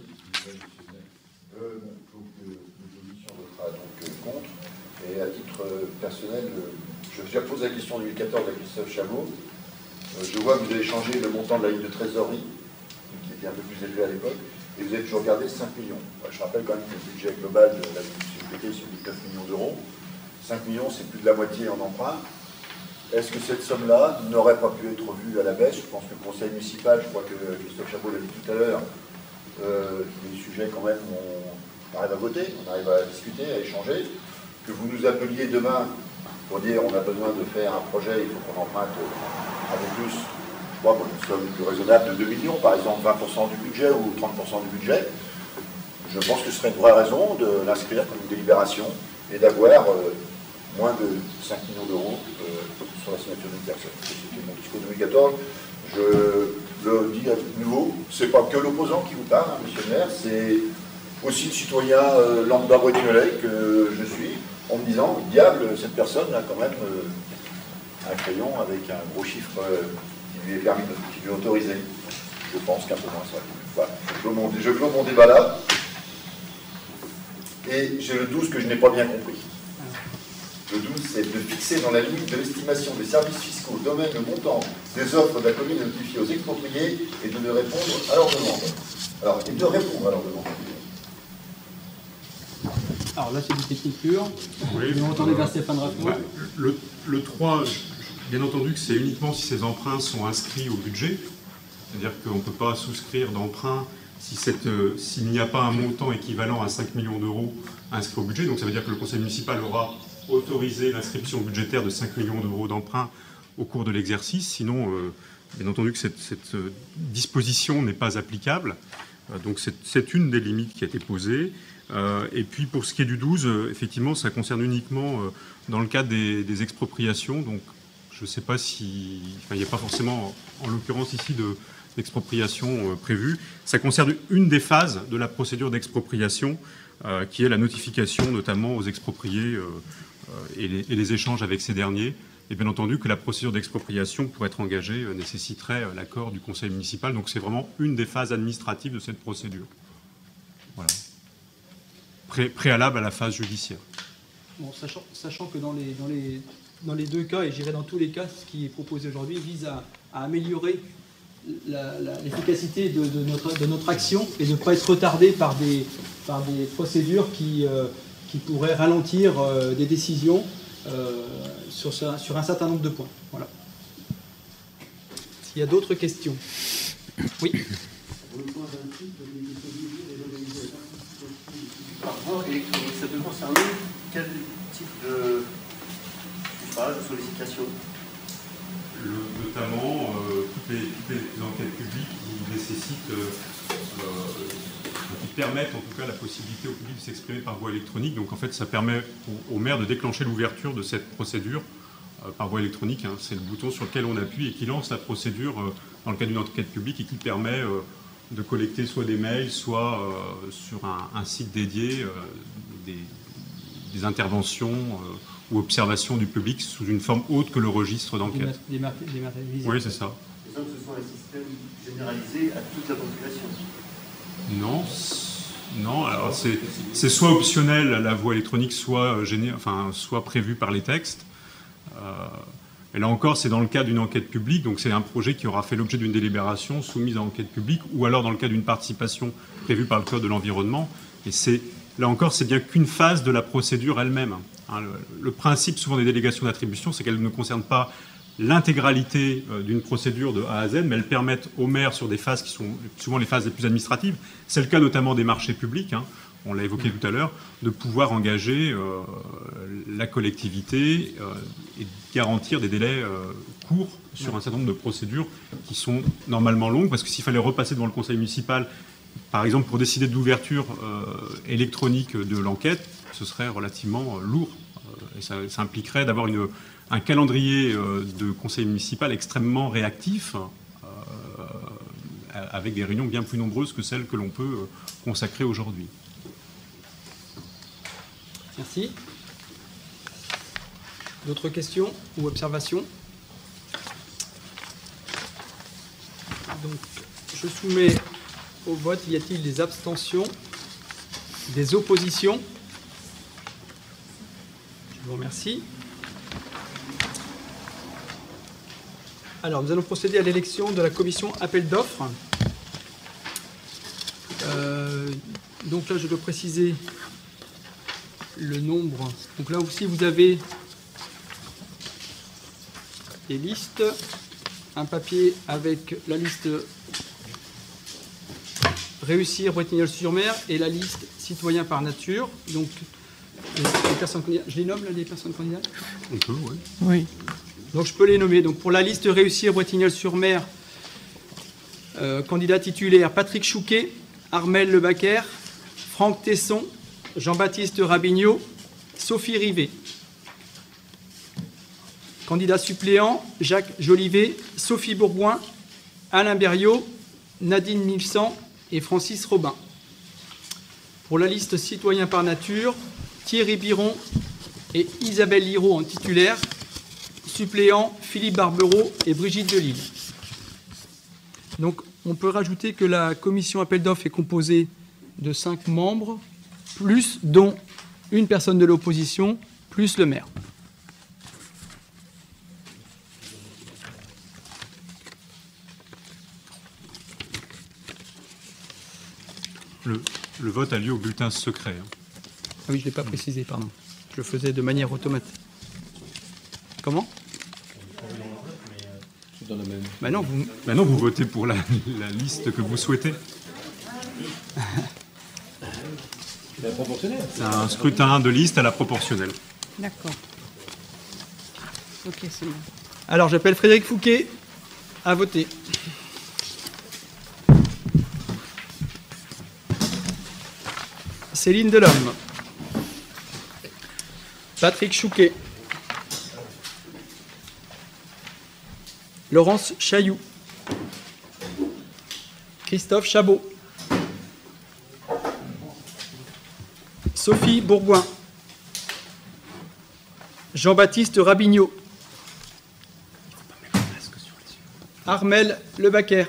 l'opposition votera donc contre. Et à titre personnel, je pose la question 2014 à Christophe Chameau. Je vois que vous avez changé le montant de la ligne de trésorerie, qui était un peu plus élevé à l'époque, et vous avez toujours gardé 5 millions. Je rappelle quand même que le budget global de la municipalité, c'est 9 millions d'euros. 5 millions, c'est plus de la moitié en emprunt. Est-ce que cette somme-là n'aurait pas pu être vue à la baisse? Je pense que le conseil municipal, je crois que Christophe Chameau l'a dit tout à l'heure, les sujets quand même, on arrive à voter, on arrive à discuter, à échanger. Que vous nous appeliez demain pour dire on a besoin de faire un projet, il faut qu'on emprunte avec plus, je crois qu'on a une somme plus raisonnable de 2 millions, par exemple 20% du budget ou 30% du budget. Je pense que ce serait une vraie raison de l'inscrire comme une délibération et d'avoir moins de 5 millions d'euros sur la signature d'une personne. C'était mon discours 2014. Je le dis à nouveau, c'est pas que l'opposant qui vous parle, hein, monsieur le maire, c'est aussi le citoyen lambda bretignolais que je suis, en me disant, diable, cette personne a quand même un crayon avec un gros chiffre qui lui est permis, qui lui est autorisé. Je pense qu'un peu moins ça. Voilà. Je clôt mon débat là. Et j'ai le 12 que je n'ai pas bien compris. Le 12, c'est de fixer dans la limite de l'estimation des services fiscaux, domaine, le montant des offres de la commune de notifier aux expropriés et de répondre à leurs demandes. Alors, et de répondre à leurs demandes. Alors là, c'est du technique pur. Oui, vous entendez vers Stéphane Raffon. Le 3, bien entendu que c'est uniquement si ces emprunts sont inscrits au budget. C'est-à-dire qu'on ne peut pas souscrire d'emprunt s'il n'y a pas un montant équivalent à 5 millions d'euros inscrit au budget. Donc ça veut dire que le conseil municipal aura autorisé l'inscription budgétaire de 5 millions d'euros d'emprunt au cours de l'exercice. Sinon, bien entendu que cette disposition n'est pas applicable. Donc c'est une des limites qui a été posée. Et puis pour ce qui est du 12, effectivement, ça concerne uniquement dans le cadre des expropriations. Donc je ne sais pas si... Enfin, il n'y a pas forcément, en l'occurrence ici, d'expropriation prévue. Ça concerne une des phases de la procédure d'expropriation, qui est la notification notamment aux expropriés et les échanges avec ces derniers. Et bien entendu que la procédure d'expropriation, pour être engagée, nécessiterait l'accord du conseil municipal. Donc c'est vraiment une des phases administratives de cette procédure. Voilà. Préalable à la phase judiciaire. Bon, sachant que dans les deux cas, et j'irai dans tous les cas, ce qui est proposé aujourd'hui vise à améliorer l'efficacité de notre action et de ne pas être retardé par des procédures qui pourraient ralentir des décisions sur un certain nombre de points. Voilà. S'il y a d'autres questions. Oui. Électronique, ça peut concerner quel type de suffrage, de sollicitation? Notamment toutes les enquêtes publiques qui nécessitent, qui permettent en tout cas la possibilité au public de s'exprimer par voie électronique. Donc en fait ça permet au maire de déclencher l'ouverture de cette procédure par voie électronique. Hein. C'est le bouton sur lequel on appuie et qui lance la procédure dans le cadre d'une enquête publique et qui permet de collecter soit des mails, soit sur un site dédié des interventions ou observations du public sous une forme autre que le registre d'enquête. Oui, c'est ça. Et donc ce sont un système généralisé à toute la population? Non. Alors c'est soit optionnel à la voie électronique, soit prévu par les textes. Et là encore, c'est dans le cadre d'une enquête publique, donc c'est un projet qui aura fait l'objet d'une délibération soumise à enquête publique, ou alors dans le cadre d'une participation prévue par le Code de l'environnement. Et là encore, c'est bien qu'une phase de la procédure elle-même. Hein, le principe souvent des délégations d'attribution, c'est qu'elles ne concernent pas l'intégralité d'une procédure de A à Z, mais elles permettent aux maires, sur des phases qui sont souvent les phases les plus administratives, c'est le cas notamment des marchés publics, hein, on l'a évoqué tout à l'heure, de pouvoir engager la collectivité et garantir des délais courts sur un certain nombre de procédures qui sont normalement longues, parce que s'il fallait repasser devant le conseil municipal, par exemple pour décider de l'ouverture électronique de l'enquête, ce serait relativement lourd. Et ça impliquerait d'avoir un calendrier de conseil municipal extrêmement réactif, avec des réunions bien plus nombreuses que celles que l'on peut consacrer aujourd'hui. Merci. D'autres questions ou observations? Donc, je soumets au vote. Y a-t-il des abstentions? Des oppositions? Je vous remercie. Alors, nous allons procéder à l'élection de la commission appel d'offres. Donc là, je dois préciser le nombre. Donc là aussi, vous avez des listes, un papier avec la liste Réussir Bretignolles-sur-Mer et la liste Citoyens par nature. Donc, les personnes candidates. Je les nomme, là, les personnes candidates? On peut, oui. Oui. Donc, je peux les nommer. Donc, pour la liste Réussir Bretignolles-sur-Mer, candidat titulaire Patrick Chouquet, Armel Lebaquer, Franck Tesson, Jean-Baptiste Rabignot, Sophie Rivet. Candidat suppléant, Jacques Jolivet, Sophie Bourgoin, Alain Berriot, Nadine Milsan et Francis Robin. Pour la liste Citoyens par nature, Thierry Biron et Isabelle Liraud en titulaire, suppléant Philippe Barbereau et Brigitte Delille. Donc, on peut rajouter que la commission appel d'offres est composée de 5 membres, plus dont une personne de l'opposition, plus le maire. Le vote a lieu au bulletin secret. Hein. Ah oui, je ne l'ai pas précisé, pardon. Je le faisais de manière automatique. Comment? Non, vous votez pour la liste que vous souhaitez. C'est un scrutin de liste à la proportionnelle. D'accord. Ok, c'est bon. Alors, j'appelle Frédéric Fouquet à voter. Céline Delhomme. Patrick Chouquet. Laurence Chailloux. Christophe Chabot. Sophie Bourgoin. Jean-Baptiste Rabignot. Armel Lebaquer.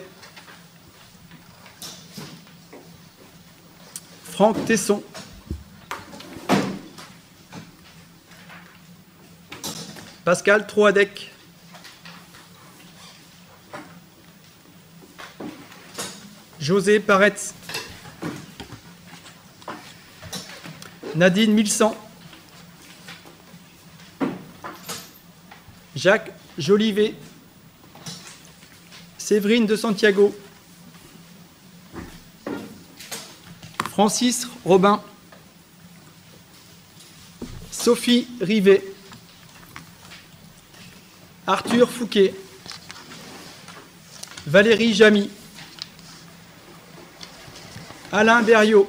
Franck Tesson. Pascal Troadec. José Paretz. Nadine Milsan. Jacques Jolivet. Séverine de Santiago. Francis Robin. Sophie Rivet. Arthur Fouquet. Valérie Jamy. Alain Berriot.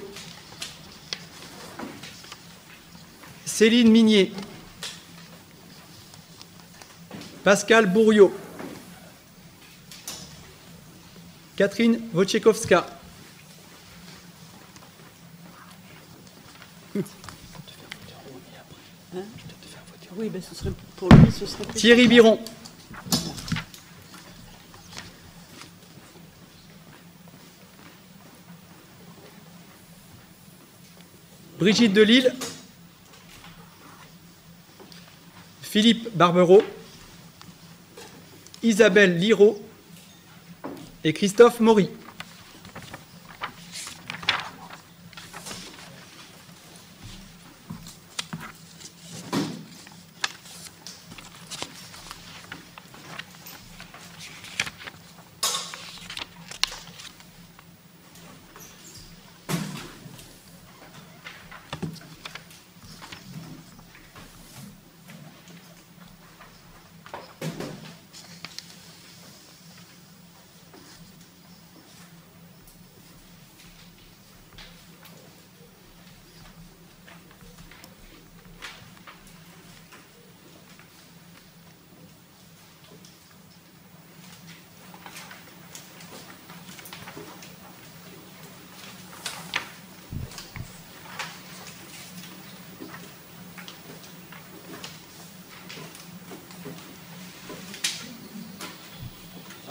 Céline Minier. Pascal Bourriot. Catherine Wojciechowska. Oui, ben ce serait pour lui, ce serait Thierry Biron. Brigitte Delille. Philippe Barbereau. Isabelle Liraud et Christophe Maury.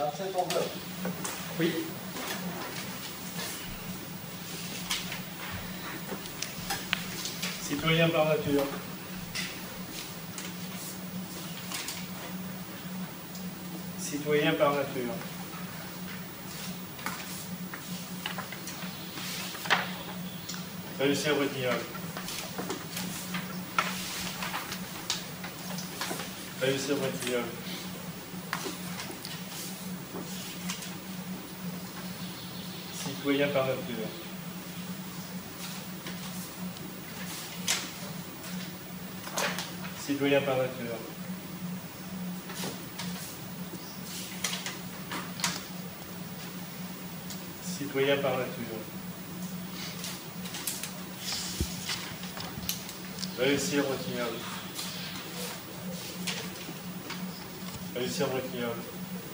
Alors, cette enveloppe. Oui. Citoyen par nature. Citoyen par nature. Réussir Bretignolles. Réussir Bretignolles. Citoyen par nature. Citoyen par nature. Citoyen par nature. Réussir Bretignolles. Réussir Bretignolles.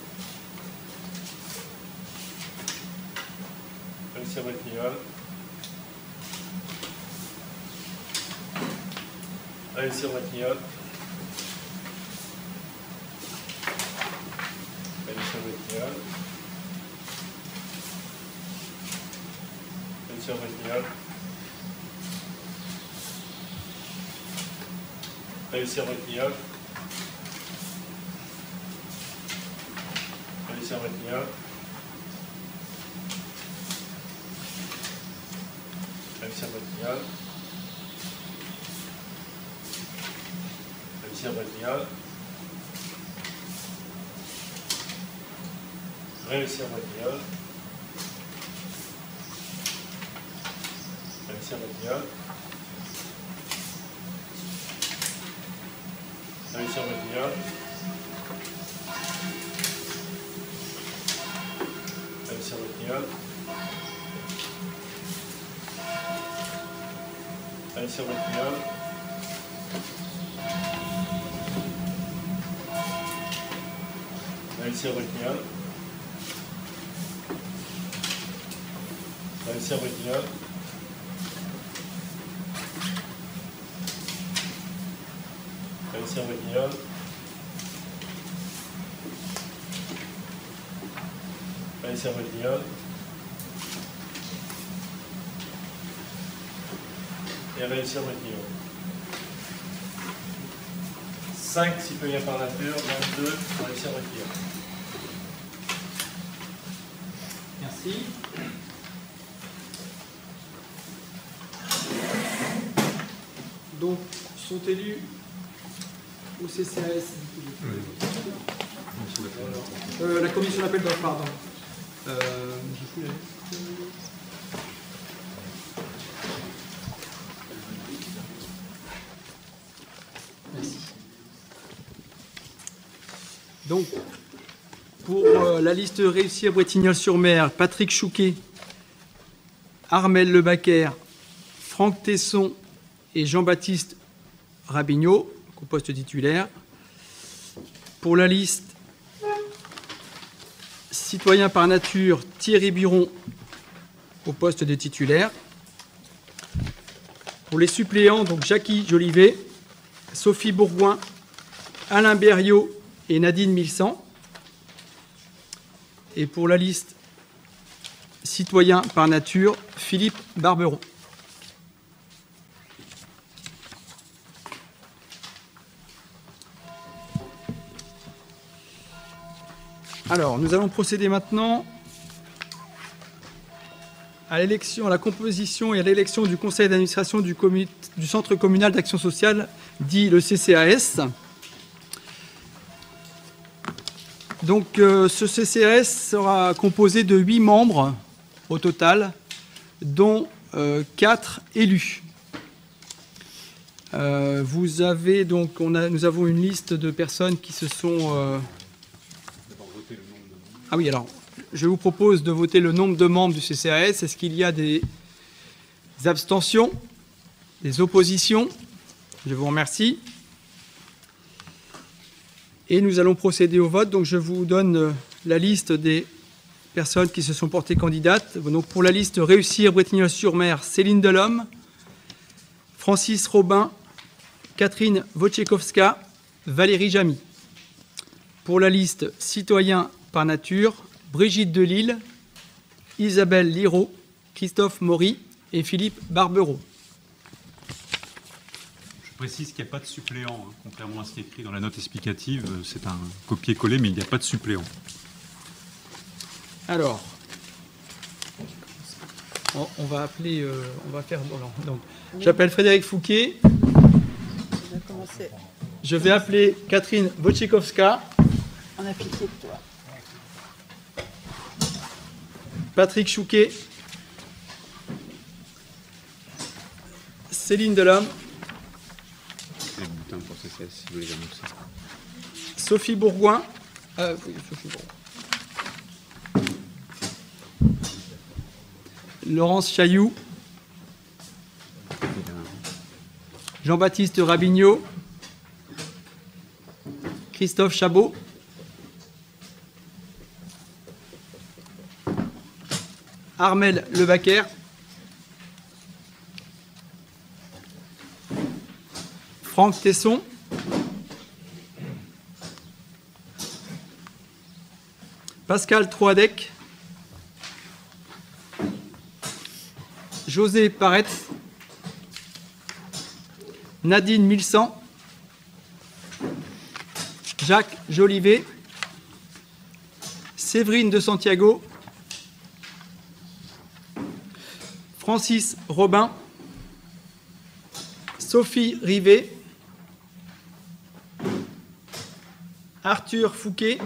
Réussir Bretignolles. Réussir Bretignolles. Réussir Bretignolles. Réussir Bretignolles. Réussir Bretignolles. Réussir Bretignolles. Réussir Bretignolles. Réussir Bretignolles. Réussir Bretignolles. Réussir Bretignolles. Réussir Bretignolles. Réussir Bretignolles. Réussir Bretignolles. Réussir Bretignolles. Réussir Bretignolles. Réussir Bretignolles. Réussir Bretignolles. Et réussir Bretignolles. 5 citoyens par nature, 22 pour réussir Bretignolles. Merci. Donc, sont élus au CCAS. La commission d'appel d'offres, pardon. Merci. Donc, pour la liste Réussir Bretignolles-sur-Mer, Patrick Chouquet, Armel Lebaquer, Franck Tesson et Jean-Baptiste Rabignot, au poste titulaire. Pour la liste Citoyen par nature, Thierry Buron, au poste de titulaire. Pour les suppléants, donc Jackie Jolivet, Sophie Bourgoin, Alain Berriot et Nadine Milsan. Et pour la liste Citoyen par nature, Philippe Barberon. Alors, nous allons procéder maintenant à l'élection, à la composition et à l'élection du conseil d'administration du Centre communal d'action sociale, dit le CCAS. Donc, ce CCAS sera composé de 8 membres au total, dont 4 élus. Vous avez donc, nous avons une liste de personnes qui se sont... Ah oui, alors, je vous propose de voter le nombre de membres du CCAS. Est-ce qu'il y a des abstentions, des oppositions? Je vous remercie. Et nous allons procéder au vote. Donc, je vous donne la liste des personnes qui se sont portées candidates. Donc, pour la liste Réussir Bretignolles-sur-Mer, Céline Delhomme, Francis Robin, Catherine Wojciechowska, Valérie Jamy. Pour la liste Citoyen par nature, Brigitte Delille, Isabelle Liraud, Christophe Maury et Philippe Barbereau. Je précise qu'il n'y a pas de suppléant, hein, contrairement à ce qui est écrit dans la note explicative. C'est un copier-coller, mais il n'y a pas de suppléant. Alors, on va appeler, on va faire. Donc, j'appelle Frédéric Fouquet. Je vais appeler Catherine Wojciechowska. On a pitié de toi. Patrick Chouquet. Céline Delhomme. Sophie Bourgoin. Oui, Sophie Bourgoin. Laurence Chailloux. Jean-Baptiste Rabignot. Christophe Chabot. Armel Levaquer. Franck Tesson. Pascal Troadec. José Parette. Nadine Milsan. Jacques Jolivet. Séverine de Santiago. Francis Robin. Sophie Rivet. Arthur Fouquet.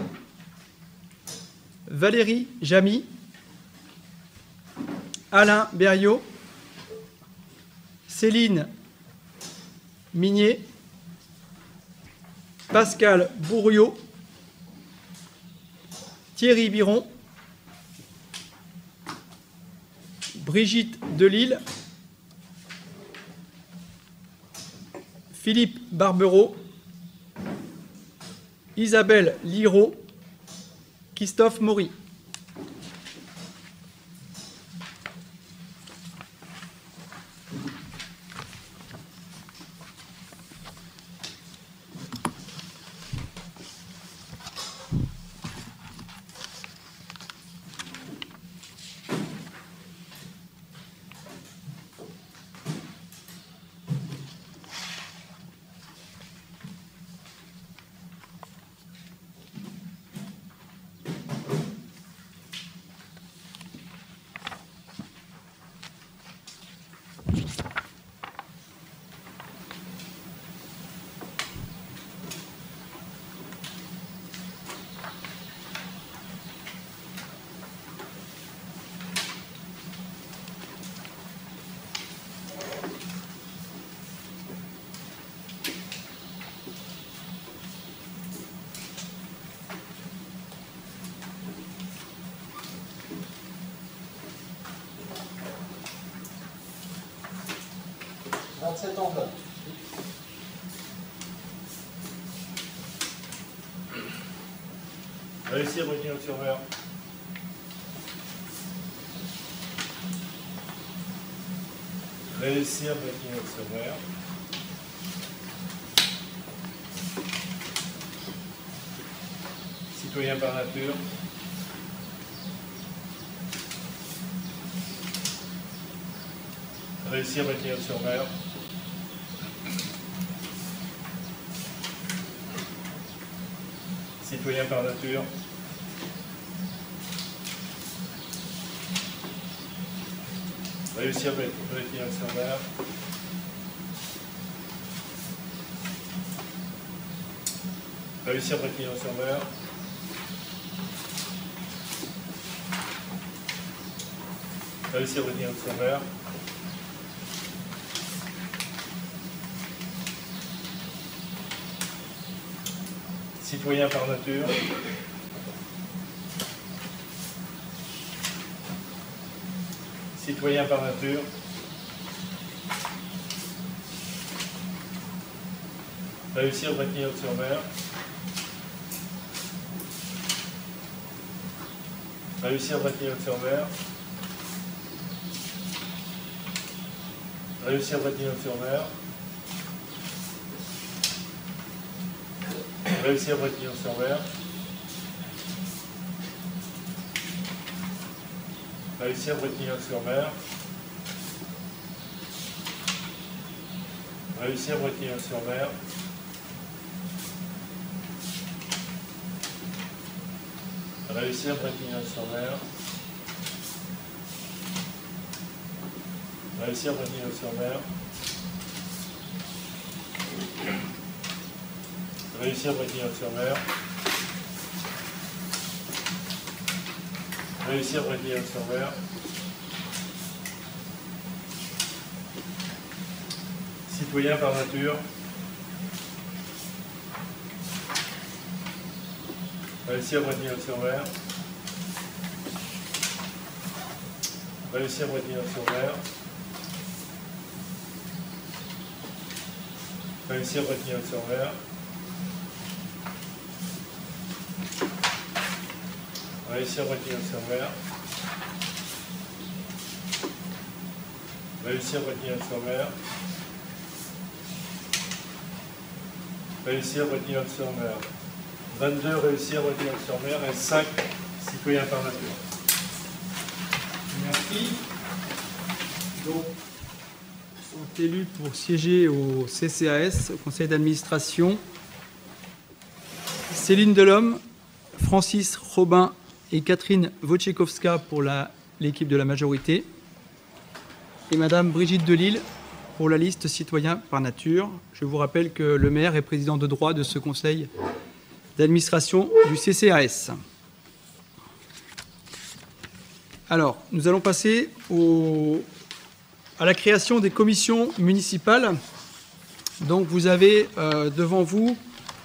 Valérie Jamy. Alain Berriot. Céline Mignet. Pascal Bourriot. Thierry Biron. Brigitte Delille. Philippe Barbereau. Isabelle Liraud. Christophe Maury. Cette enveloppe. Réussir à retenir le serveur. Réussir à retenir le serveur. Citoyen par nature. Réussir à retenir le serveur. Citoyen par nature. Réussir à retenir le serveur. Réussir à retenir le serveur. Réussir à retenir le serveur. Citoyen par nature. Citoyen par nature. Réussir à retenir le serveur. Réussir à retenir le serveur. Réussir à retenir le serveur. Réussir à retenir le serveur. Réussir-Bretignolles-sur-Mer. Réussir-Bretignolles-sur-Mer. Réussir-Bretignolles-sur-Mer. Réussir-Bretignolles-sur-Mer. Réussir-Bretignolles-sur-Mer. Réussir-Bretignolles-sur-Mer. Citoyen par nature. Réussir-Bretignolles-sur-Mer. Réussir-Bretignolles-sur-Mer. Réussir-Bretignolles-sur-Mer. Réussir-Bretignolles-sur-Mer. Réussir-Bretignolles-sur-Mer. Réussir-Bretignolles-sur-Mer. 22 Réussir-Bretignolles-sur-Mer et 5 citoyens par nature. Merci. Donc, sont élus pour siéger au CCAS, au conseil d'administration, Céline Delhomme, Francis Robin et Catherine Wojciechowska pour l'équipe de la majorité, et Madame Brigitte Delille pour la liste citoyen par nature. Je vous rappelle que le maire est président de droit de ce conseil d'administration du CCAS. Alors, nous allons passer à la création des commissions municipales. Donc, vous avez devant vous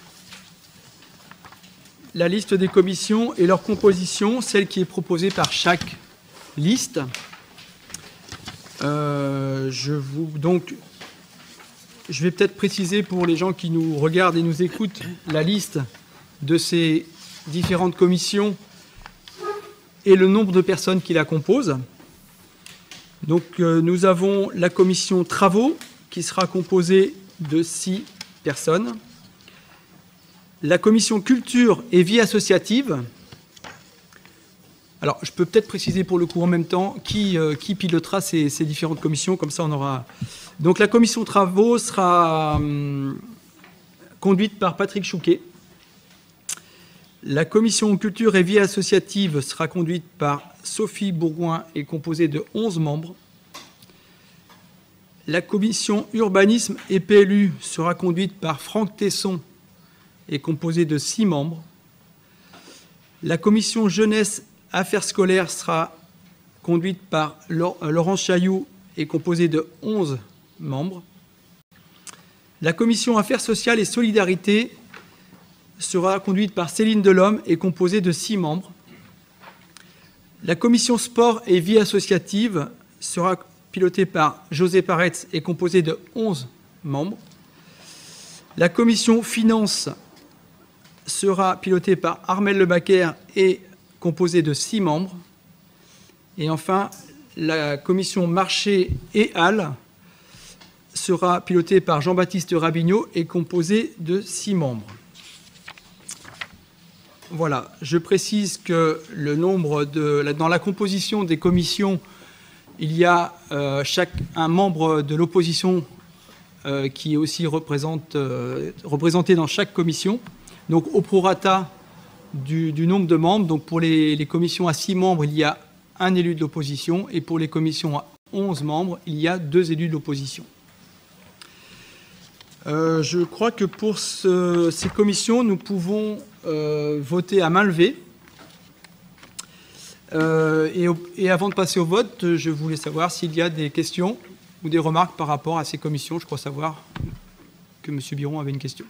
la liste des commissions et leur composition, celle qui est proposée par chaque liste. Je vais peut-être préciser pour les gens qui nous regardent et nous écoutent la liste de ces différentes commissions et le nombre de personnes qui la composent. Donc nous avons la commission travaux qui sera composée de 6 personnes. La commission culture et vie associative. Alors, je peux peut-être préciser pour le coup en même temps qui pilotera ces différentes commissions, comme ça on aura... Donc la commission travaux sera conduite par Patrick Chouquet. La commission culture et vie associative sera conduite par Sophie Bourgoin et composée de 11 membres. La commission urbanisme et PLU sera conduite par Franck Tesson et composée de 6 membres. La commission jeunesse affaires scolaires sera conduite par Laurence Chailloux et composée de 11 membres. La commission affaires sociales et solidarité sera conduite par Céline Delhomme et composée de 6 membres. La commission sport et vie associative sera pilotée par José Paretz et composée de 11 membres. La commission finances sera pilotée par Armel Lebaquer et composée de 6 membres. Et enfin, la commission marché et halles sera pilotée par Jean-Baptiste Rabignot et composée de 6 membres. Voilà, je précise que le nombre dans la composition des commissions, il y a un membre de l'opposition qui est aussi représenté dans chaque commission. Donc au prorata du nombre de membres, donc pour les commissions à 6 membres, il y a un élu de l'opposition, et pour les commissions à 11 membres, il y a 2 élus de l'opposition. Je crois que pour ces commissions, nous pouvons voter à main levée. Et avant de passer au vote, je voulais savoir s'il y a des questions ou des remarques par rapport à ces commissions. Je crois savoir que M. Biron avait une question.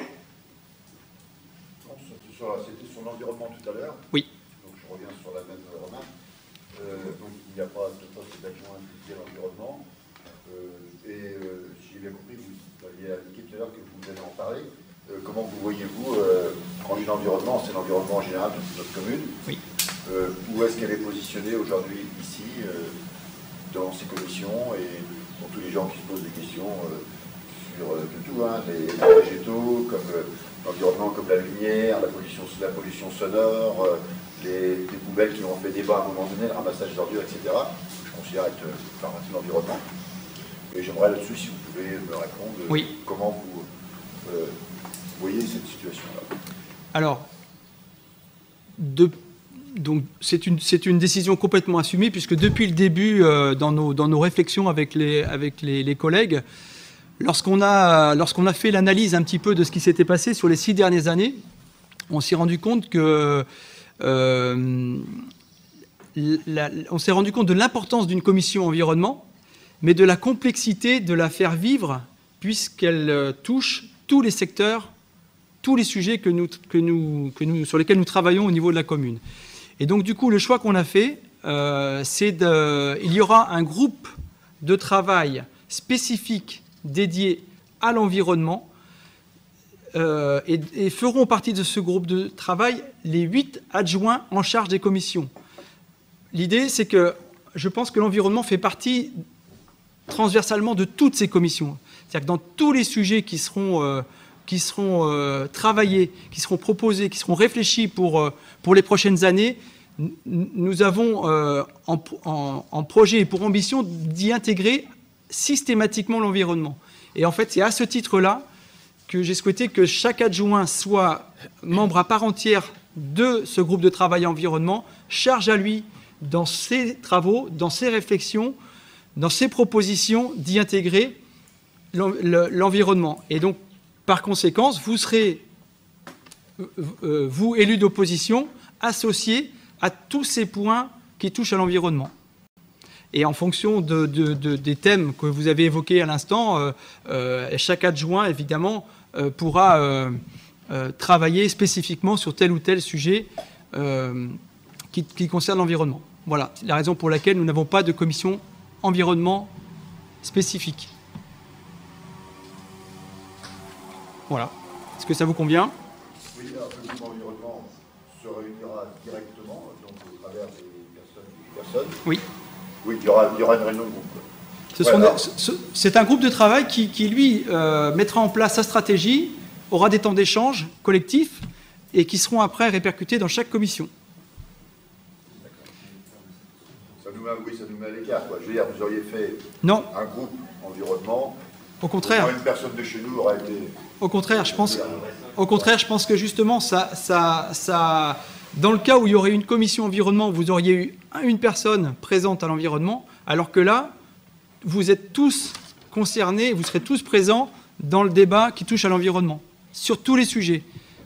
C'était sur l'environnement tout à l'heure. Oui. Donc je reviens sur la même remarque. Donc il n'y a pas de poste d'adjoint impliqué à l'environnement. Si j'ai bien compris, vous aviez indiqué tout à l'heure que vous allez en parler. Comment vous voyez-vous, quand je dis l'environnement, c'est l'environnement en général de notre commune. Oui. Où est-ce qu'elle est positionnée aujourd'hui ici, dans ces commissions, et pour tous les gens qui se posent des questions sur tout, hein, les végétaux, comme l'environnement, comme la lumière, la pollution sonore, les poubelles qui ont fait débat à un moment donné, le ramassage d'ordures, etc. Je considère être faire partie de l'environnement. Et j'aimerais là-dessus, si vous pouvez me répondre, oui. Comment vous voyez cette situation-là. Alors, donc c'est une décision complètement assumée, puisque depuis le début, dans nos réflexions avec les collègues, lorsqu'on a fait l'analyse un petit peu de ce qui s'était passé sur les 6 dernières années, on s'est rendu compte que on s'est rendu compte de l'importance d'une commission environnement, mais de la complexité de la faire vivre, puisqu'elle touche tous les secteurs, tous les sujets sur lesquels nous travaillons au niveau de la commune. Et donc, du coup, le choix qu'on a fait, il y aura un groupe de travail spécifique dédié à l'environnement, et feront partie de ce groupe de travail les 8 adjoints en charge des commissions. L'idée, c'est que je pense que l'environnement fait partie transversalement de toutes ces commissions. C'est-à-dire que dans tous les sujets qui seront travaillés, qui seront proposés, qui seront réfléchis pour les prochaines années, nous avons en projet et pour ambition d'y intégrer systématiquement l'environnement. Et en fait, c'est à ce titre-là que j'ai souhaité que chaque adjoint soit membre à part entière de ce groupe de travail environnement, charge à lui, dans ses travaux, dans ses réflexions, dans ses propositions, d'y intégrer l'environnement. Et donc, par conséquent, vous serez, vous, élus d'opposition, associés à tous ces points qui touchent à l'environnement. Et en fonction des thèmes que vous avez évoqués à l'instant, chaque adjoint, évidemment, pourra travailler spécifiquement sur tel ou tel sujet qui concerne l'environnement. Voilà, c'est la raison pour laquelle nous n'avons pas de commission environnement spécifique. Voilà. Est-ce que ça vous convient? Oui, alors le groupe environnement se réunira directement, donc au travers des personnes. Oui. Oui, il y aura une réunion de groupe. C'est un groupe de travail qui lui, mettra en place sa stratégie, aura des temps d'échange collectifs et qui seront après répercutés dans chaque commission. Ça nous met à l'écart, quoi. Je veux dire, vous auriez fait un groupe environnement. Au contraire. Une personne de chez nous aurait été... Au contraire, je pense que justement, dans le cas où il y aurait une commission environnement, vous auriez eu une personne présente à l'environnement, alors que là, vous êtes tous concernés, vous serez tous présents dans le débat qui touche à l'environnement, sur tous les sujets.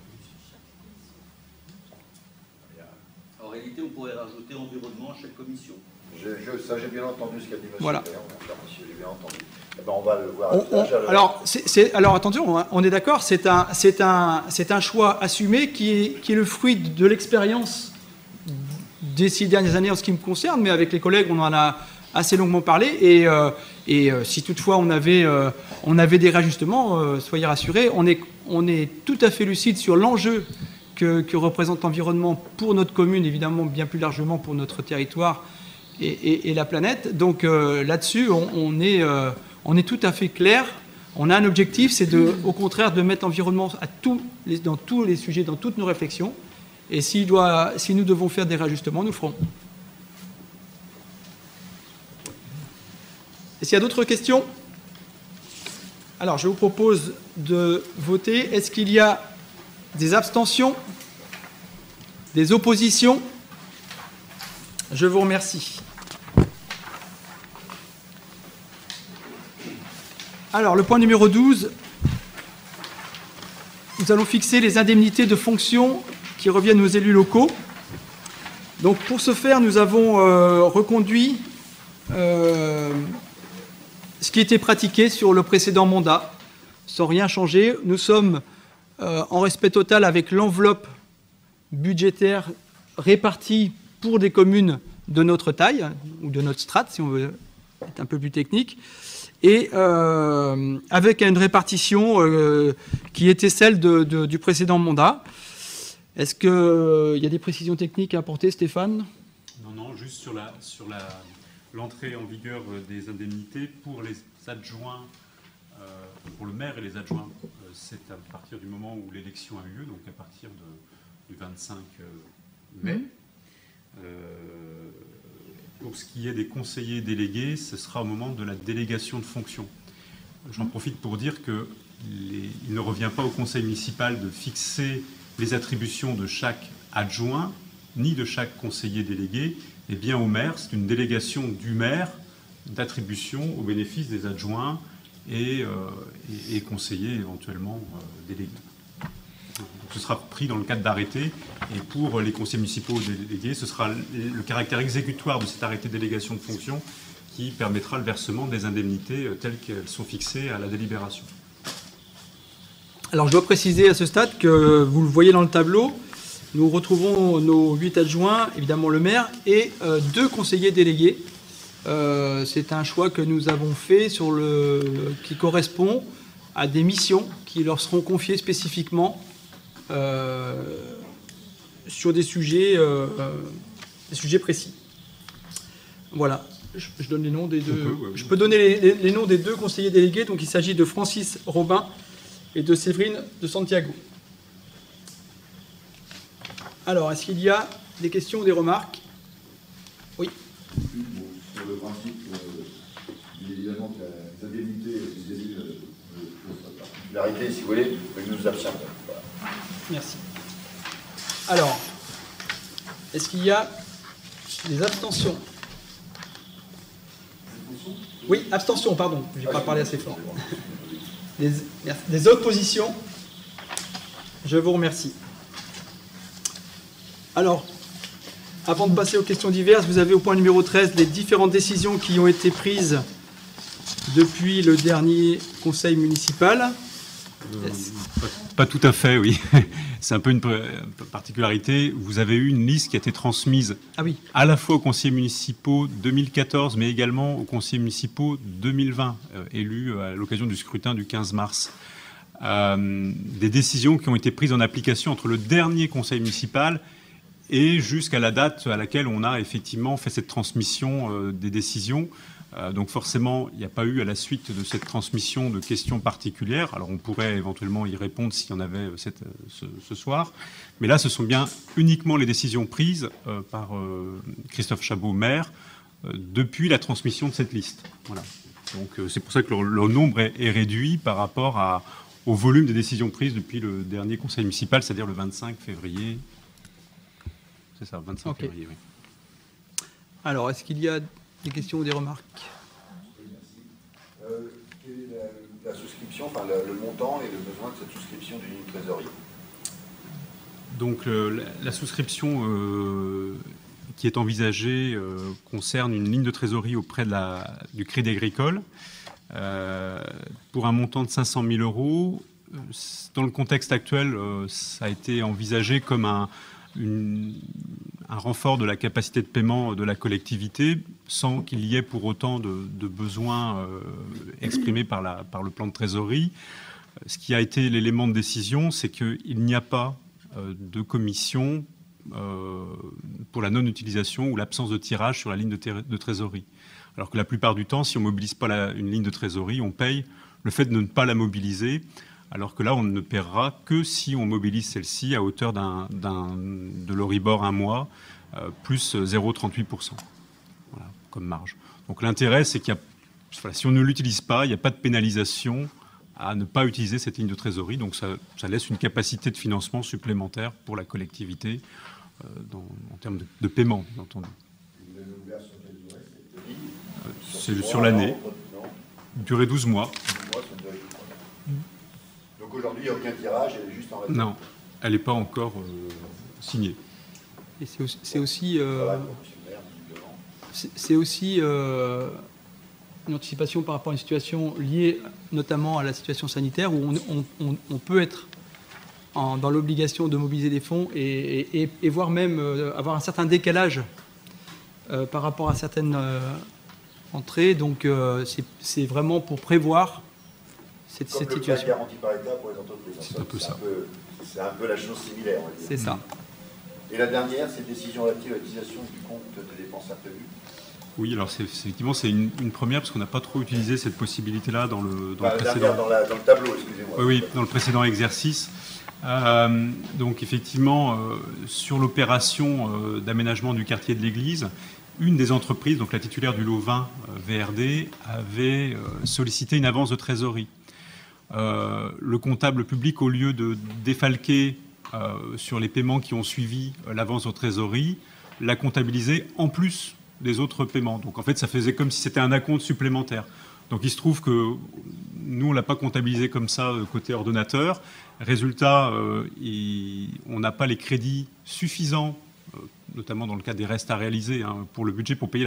En réalité, on pourrait rajouter environnement à chaque commission. Ça, j'ai bien entendu ce qu'a dit monsieur. Voilà. J'ai bien entendu. Eh ben, on va le voir. Alors, attention, on est d'accord, c'est un choix assumé qui est le fruit de l'expérience des 6 dernières années en ce qui me concerne, mais avec les collègues, on en a assez longuement parlé. Et si toutefois on avait des réajustements, soyez rassurés, on est tout à fait lucide sur l'enjeu que représente l'environnement pour notre commune, évidemment bien plus largement pour notre territoire et la planète. Donc là-dessus, on est tout à fait clair. On a un objectif, c'est au contraire de mettre l'environnement dans tous les sujets, dans toutes nos réflexions. Et si nous devons faire des réajustements, nous le ferons. Est-ce qu'il y a d'autres questions? Alors, je vous propose de voter. Est-ce qu'il y a des abstentions? Des oppositions? Je vous remercie. Alors, le point numéro 12, nous allons fixer les indemnités de fonction qui reviennent aux élus locaux. Donc, pour ce faire, nous avons reconduit ce qui était pratiqué sur le précédent mandat, sans rien changer. Nous sommes en respect total avec l'enveloppe budgétaire répartie pour des communes de notre taille, ou de notre strate, si on veut être un peu plus technique, et avec une répartition qui était celle du précédent mandat. Est-ce qu'il y a des précisions techniques à apporter, Stéphane? Non, juste sur l'entrée en vigueur des indemnités pour les adjoints, pour le maire et les adjoints, c'est à partir du moment où l'élection a eu lieu, donc à partir du 25 mai. pour ce qui est des conseillers délégués, ce sera au moment de la délégation de fonction. J'en profite pour dire qu'il ne revient pas au conseil municipal de fixer les attributions de chaque adjoint, ni de chaque conseiller délégué, et bien au maire. C'est une délégation du maire d'attribution au bénéfice des adjoints et conseillers éventuellement délégués. Donc, ce sera pris dans le cadre d'arrêté, et pour les conseillers municipaux délégués, ce sera le caractère exécutoire de cet arrêté de délégation de fonction qui permettra le versement des indemnités telles qu'elles sont fixées à la délibération. Alors je dois préciser à ce stade que vous le voyez dans le tableau, nous retrouvons nos 8 adjoints, évidemment le maire, et 2 conseillers délégués. C'est un choix que nous avons fait qui correspond à des missions qui leur seront confiées spécifiquement sur des sujets précis. Voilà, je donne les noms des deux. Je peux donner les noms des 2 conseillers délégués. Donc il s'agit de Francis Robin et de Séverine de Santiago. Alors, est-ce qu'il y a des questions ou des remarques? Oui. Sur le principe, évidemment, que les indemnités des élus de particularité, si vous voulez, nous nous abstiendrons. Voilà. Merci. Alors, est-ce qu'il y a des abstentions? Oui, abstention, pardon. Je n'ai pas parlé assez fort. Des oppositions? Je vous remercie. Alors, avant de passer aux questions diverses, vous avez au point numéro 13 les différentes décisions qui ont été prises depuis le dernier conseil municipal. Pas tout à fait, oui. C'est un peu une particularité. Vous avez eu une liste qui a été transmise à la fois aux conseillers municipaux 2014, mais également aux conseillers municipaux 2020, élus à l'occasion du scrutin du 15 mars. Des décisions qui ont été prises en application entre le dernier conseil municipal et jusqu'à la date à laquelle on a effectivement fait cette transmission des décisions. Donc forcément, il n'y a pas eu à la suite de cette transmission de questions particulières. Alors on pourrait éventuellement y répondre s'il y en avait ce soir. Mais là, ce sont bien uniquement les décisions prises par Christophe Chabot, maire, depuis la transmission de cette liste. Voilà. Donc c'est pour ça que le nombre est réduit par rapport au volume des décisions prises depuis le dernier conseil municipal, c'est-à-dire le 25 février. C'est ça, 25 février, oui. Alors, est-ce qu'il y a des questions ou des remarques? Quelle est la souscription, enfin le montant et le besoin de cette souscription d'une ligne trésorerie? Donc la souscription qui est envisagée concerne une ligne de trésorerie auprès du Crédit Agricole pour un montant de 500 000 €. Dans le contexte actuel, ça a été envisagé comme un renfort de la capacité de paiement de la collectivité sans qu'il y ait pour autant de besoins exprimés par le plan de trésorerie. Ce qui a été l'élément de décision, c'est qu'il n'y a pas de commission pour la non-utilisation ou l'absence de tirage sur la ligne de trésorerie. Alors que la plupart du temps, si on ne mobilise pas une ligne de trésorerie, on paye le fait de ne pas la mobiliser. Alors que là, on ne paiera que si on mobilise celle-ci à hauteur de l'Euribor 1 mois, plus 0,38%, voilà, comme marge. Donc l'intérêt, c'est si on ne l'utilise pas, il n'y a pas de pénalisation à ne pas utiliser cette ligne de trésorerie. Donc ça laisse une capacité de financement supplémentaire pour la collectivité en termes de paiement, bien entendu. Vous avez ouvert sur quelle durée cette C'est ligne? sur l'année, durée 12 mois. Donc aujourd'hui, il n'y a aucun tirage, elle est juste en réserve. Non, elle n'est pas encore signée. Et c'est aussi une anticipation par rapport à une situation liée notamment à la situation sanitaire où on peut être dans l'obligation de mobiliser des fonds et voire même avoir un certain décalage par rapport à certaines entrées. Donc c'est vraiment pour prévoir cette situation. Comme le prêt garanti par l'État pour les entreprises. C'est un peu ça. C'est un peu la chose similaire. C'est ça. Et la dernière, c'est décision relative à l'utilisation du compte de dépenses imprévues. Oui, alors effectivement, c'est une première parce qu'on n'a pas trop utilisé cette possibilité-là dans le précédent. Dans le tableau, excusez-moi. Oui, dans le précédent exercice. Donc effectivement, sur l'opération d'aménagement du quartier de l'église, une des entreprises, donc la titulaire du lot 20 VRD, avait sollicité une avance de trésorerie. Le comptable public, au lieu de défalquer sur les paiements qui ont suivi l'avance de trésorerie, l'a comptabilisé en plus des autres paiements. Donc en fait, ça faisait comme si c'était un acompte supplémentaire. Donc il se trouve que nous, on ne l'a pas comptabilisé comme ça côté ordonnateur. Résultat, on n'a pas les crédits suffisants, notamment dans le cas des restes à réaliser, hein, pour le budget, pour payer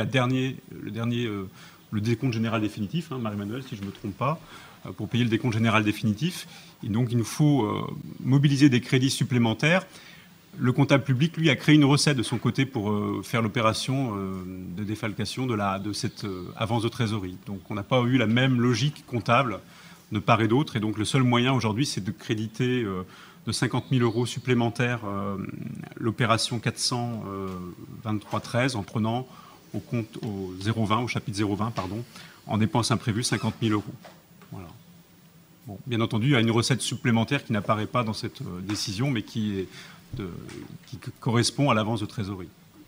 le décompte général définitif, hein, Marie-Emmanuelle, si je ne me trompe pas, pour payer le décompte général définitif. Et donc il nous faut mobiliser des crédits supplémentaires. Le comptable public, lui, a créé une recette de son côté pour faire l'opération de défalcation de cette avance de trésorerie. Donc on n'a pas eu la même logique comptable de part et d'autre. Et donc le seul moyen aujourd'hui, c'est de créditer de 50 000 € supplémentaires l'opération 423-13 en prenant au compte au chapitre 020, pardon, en dépenses imprévues 50 000 €. Voilà. Bon, bien entendu, il y a une recette supplémentaire qui n'apparaît pas dans cette décision, mais qui correspond à l'avance de trésorerie.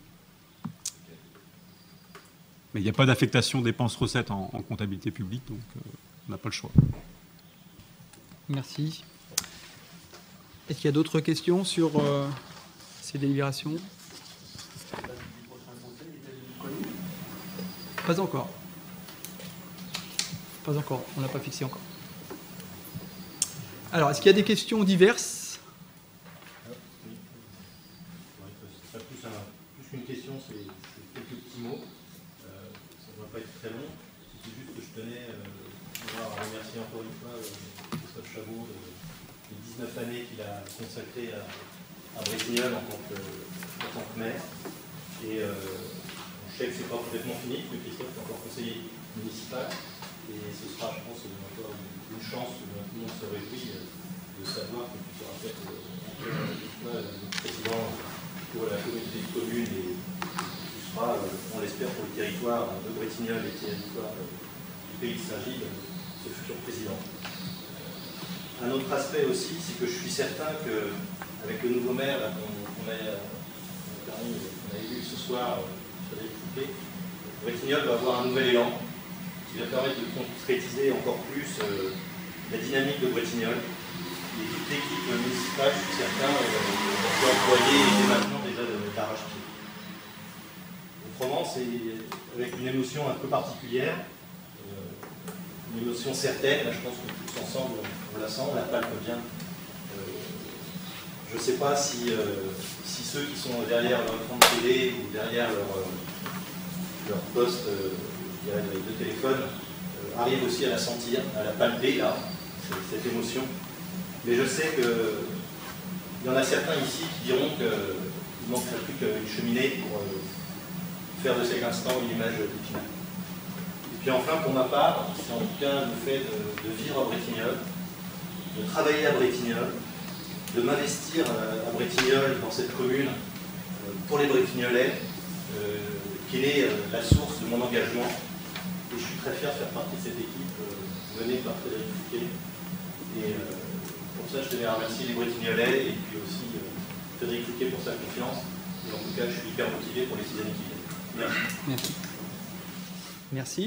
Mais il n'y a pas d'affectation dépenses-recettes en comptabilité publique, donc on n'a pas le choix. Merci. Est-ce qu'il y a d'autres questions sur ces délibérations? Pas encore. Pas encore, on ne l'a pas fixé encore. Alors, est-ce qu'il y a des questions diverses? Plus qu'une question, c'est quelques petits mots. Ça ne va pas être très long. C'est juste que je tenais à remercier encore une fois Christophe Chabot des 19 années qu'il a consacrées à Bretignolles en tant que maire. Et je sais que ce n'est pas complètement fini, parce que Christophe est encore conseiller municipal. Et ce sera, je pense, encore une chance où tout le monde se réjouit de savoir que tu seras peut-être le président pour la communauté de communes et tu seras, on l'espère, pour le territoire de Bretignolles et le territoire du pays de Saint-Gilles, ce futur président. Un autre aspect aussi, c'est que je suis certain qu'avec le nouveau maire qu'on a élu ce soir, Frédéric Fouquet, Bretignolles va avoir un nouvel élan qui va permettre de concrétiser encore plus la dynamique de Bretignolles. Et toute l'équipe municipale, je suis certain, peut employer dès maintenant déjà d'arrache-pied. Autrement, c'est avec une émotion un peu particulière, une émotion certaine, là je pense que tous ensemble on la sent, on la palpe bien. Je ne sais pas si ceux qui sont derrière leur écran de télé ou derrière leur poste de téléphone arrivent aussi à la sentir, à la palper là, cette émotion. Mais je sais qu'il y en a certains ici qui diront qu'il ne manquerait plus qu'une cheminée pour faire de cet instant une image du final. Et puis enfin, pour ma part, c'est en tout cas le fait de vivre à Bretignolles, de travailler à Bretignolles, de m'investir à Bretignolles, dans cette commune, pour les Bretignolais, qui est la source de mon engagement. Et je suis très fier de faire partie de cette équipe menée par Frédéric Fouquet. Et pour ça, je tenais à remercier les Bretignolais et puis aussi Frédéric Fouquet pour sa confiance. Et en tout cas, je suis hyper motivé pour les 6 années qui viennent. Merci. Merci.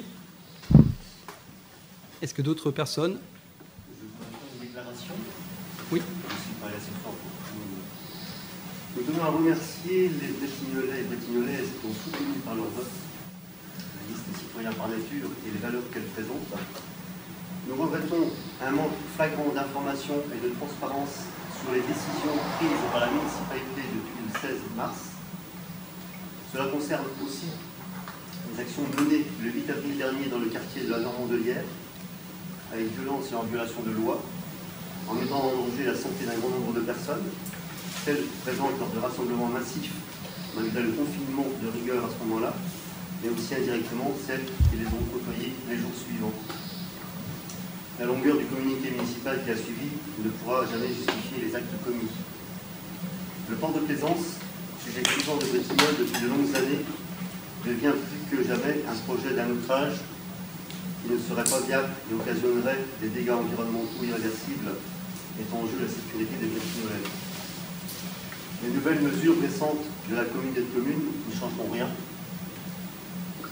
Est-ce que d'autres personnes? Je vous faire une déclaration. Oui. Je ne suis pas assez fort pour tout. Nous tenons à remercier les Bretignolais et Bretignolaises qui ont soutenu par leur vote la liste des citoyens par nature et les valeurs qu'elle présente. Nous regrettons un manque flagrant d'information et de transparence sur les décisions prises par la municipalité depuis le 16 mars. Cela concerne aussi les actions menées le 8 avril dernier dans le quartier de la Normandelière, avec violence et en violation de loi, en mettant en danger la santé d'un grand nombre de personnes, celles présentes lors de rassemblements massifs, malgré le confinement de rigueur à ce moment-là, mais aussi indirectement celles qui les ont côtoyées les jours suivants. La longueur du communiqué municipal qui a suivi ne pourra jamais justifier les actes commis. Le port de plaisance, sujet clivant de Bretignolles depuis de longues années, devient plus que jamais un projet d'un autre âge qui ne serait pas viable et occasionnerait des dégâts environnementaux irréversibles, mettant en jeu la sécurité des Bretignolais. Les nouvelles mesures récentes de la communauté de communes ne changeront rien.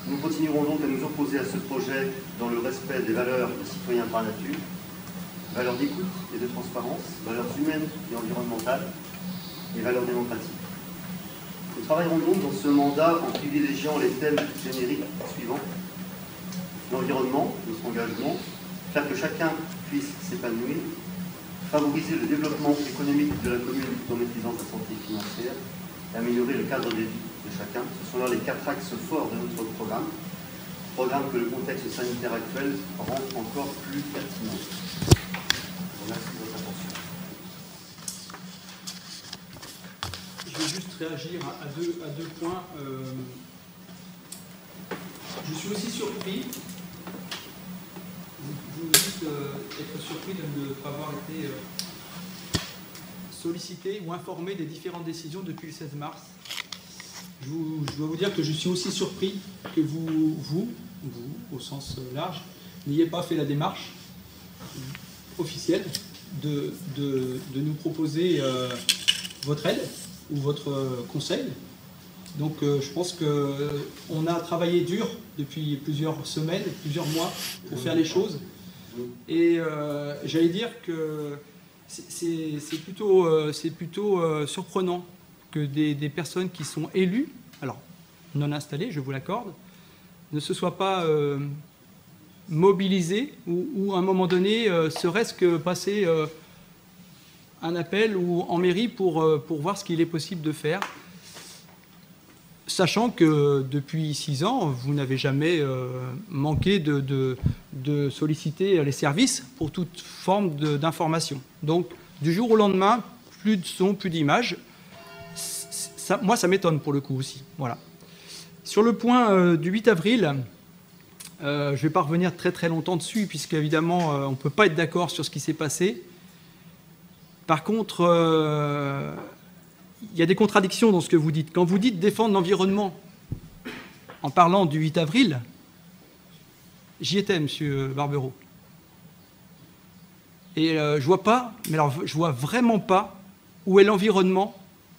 Nous continuerons donc à nous opposer à ce projet dans le respect des valeurs de citoyens par nature, valeurs d'écoute et de transparence, valeurs humaines et environnementales, et valeurs démocratiques. Nous travaillerons donc dans ce mandat en privilégiant les thèmes génériques suivants. L'environnement, notre engagement, faire que chacun puisse s'épanouir, favoriser le développement économique de la commune tout en maîtrisant sa santé financière, et améliorer le cadre de vie de chacun. Ce sont là les 4 axes forts de notre programme que le contexte sanitaire actuel rend encore plus pertinent. Merci de votre attention. Je vais juste réagir à deux points. Je suis aussi surpris. Vous dites être surpris de ne pas avoir été sollicité ou informé des différentes décisions depuis le 16 mars. Je dois vous dire que je suis aussi surpris que vous, au sens large, n'ayez pas fait la démarche officielle de nous proposer votre aide ou votre conseil. Donc je pense qu'on a travaillé dur depuis plusieurs semaines, plusieurs mois pour faire les choses. Et j'allais dire que c'est plutôt surprenant que des personnes qui sont élues, alors non installées, je vous l'accorde, ne se soient pas mobilisées ou à un moment donné, serait-ce que passer un appel ou en mairie pour voir ce qu'il est possible de faire. Sachant que depuis 6 ans, vous n'avez jamais manqué de solliciter les services pour toute forme d'information. Donc, du jour au lendemain, plus de son, plus d'images. Moi, ça m'étonne pour le coup aussi. Voilà. Sur le point du 8 avril, je ne vais pas revenir très très longtemps dessus, puisque évidemment, on ne peut pas être d'accord sur ce qui s'est passé. Par contre, il y a des contradictions dans ce que vous dites. Quand vous dites défendre l'environnement, en parlant du 8 avril, j'y étais, monsieur Barbero. Et je vois pas, mais alors je vois vraiment pas où est l'environnement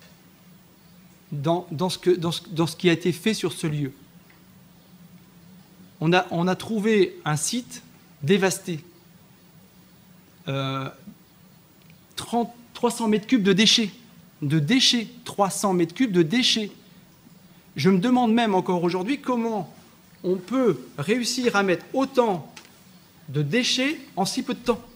dans ce qui a été fait sur ce lieu. On a trouvé un site dévasté. 300 mètres cubes de déchets. 300 mètres cubes de déchets. Je me demande même encore aujourd'hui comment on peut réussir à mettre autant de déchets en si peu de temps.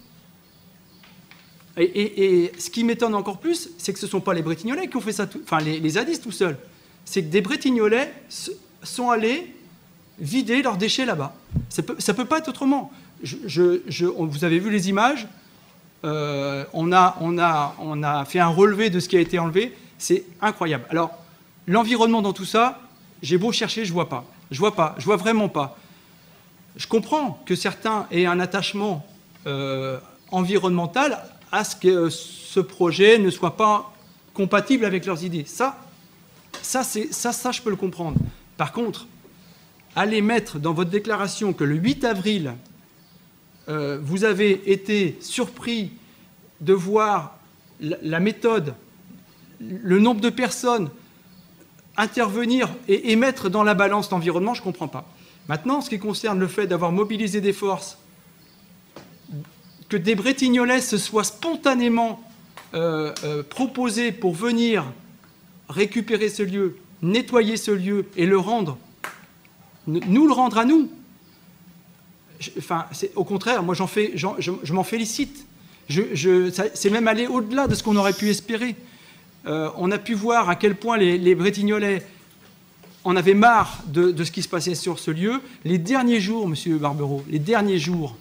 Et ce qui m'étonne encore plus, c'est que ce ne sont pas les Bretignolais qui ont fait ça, les zadistes tout seuls. C'est que des Bretignolais sont allés vider leurs déchets là-bas. Ça peut pas être autrement. Vous avez vu les images. On a fait un relevé de ce qui a été enlevé. C'est incroyable. Alors, l'environnement dans tout ça, j'ai beau chercher, je vois pas. Je vois vraiment pas. Je comprends que certains aient un attachement environnemental à ce que ce projet ne soit pas compatible avec leurs idées. Ça, je peux le comprendre. Par contre, allez mettre dans votre déclaration que le 8 avril, vous avez été surpris de voir la méthode, le nombre de personnes intervenir et mettre dans la balance l'environnement, je ne comprends pas. Maintenant, en ce qui concerne le fait d'avoir mobilisé des forces, que des Bretignolais se soient spontanément proposés pour venir récupérer ce lieu, nettoyer ce lieu et le rendre, nous le rendre à nous. Au contraire, moi je m'en félicite. C'est même aller au-delà de ce qu'on aurait pu espérer. On a pu voir à quel point les Bretignolais en avaient marre de ce qui se passait sur ce lieu. Les derniers jours, monsieur Barbero, le dernier jour,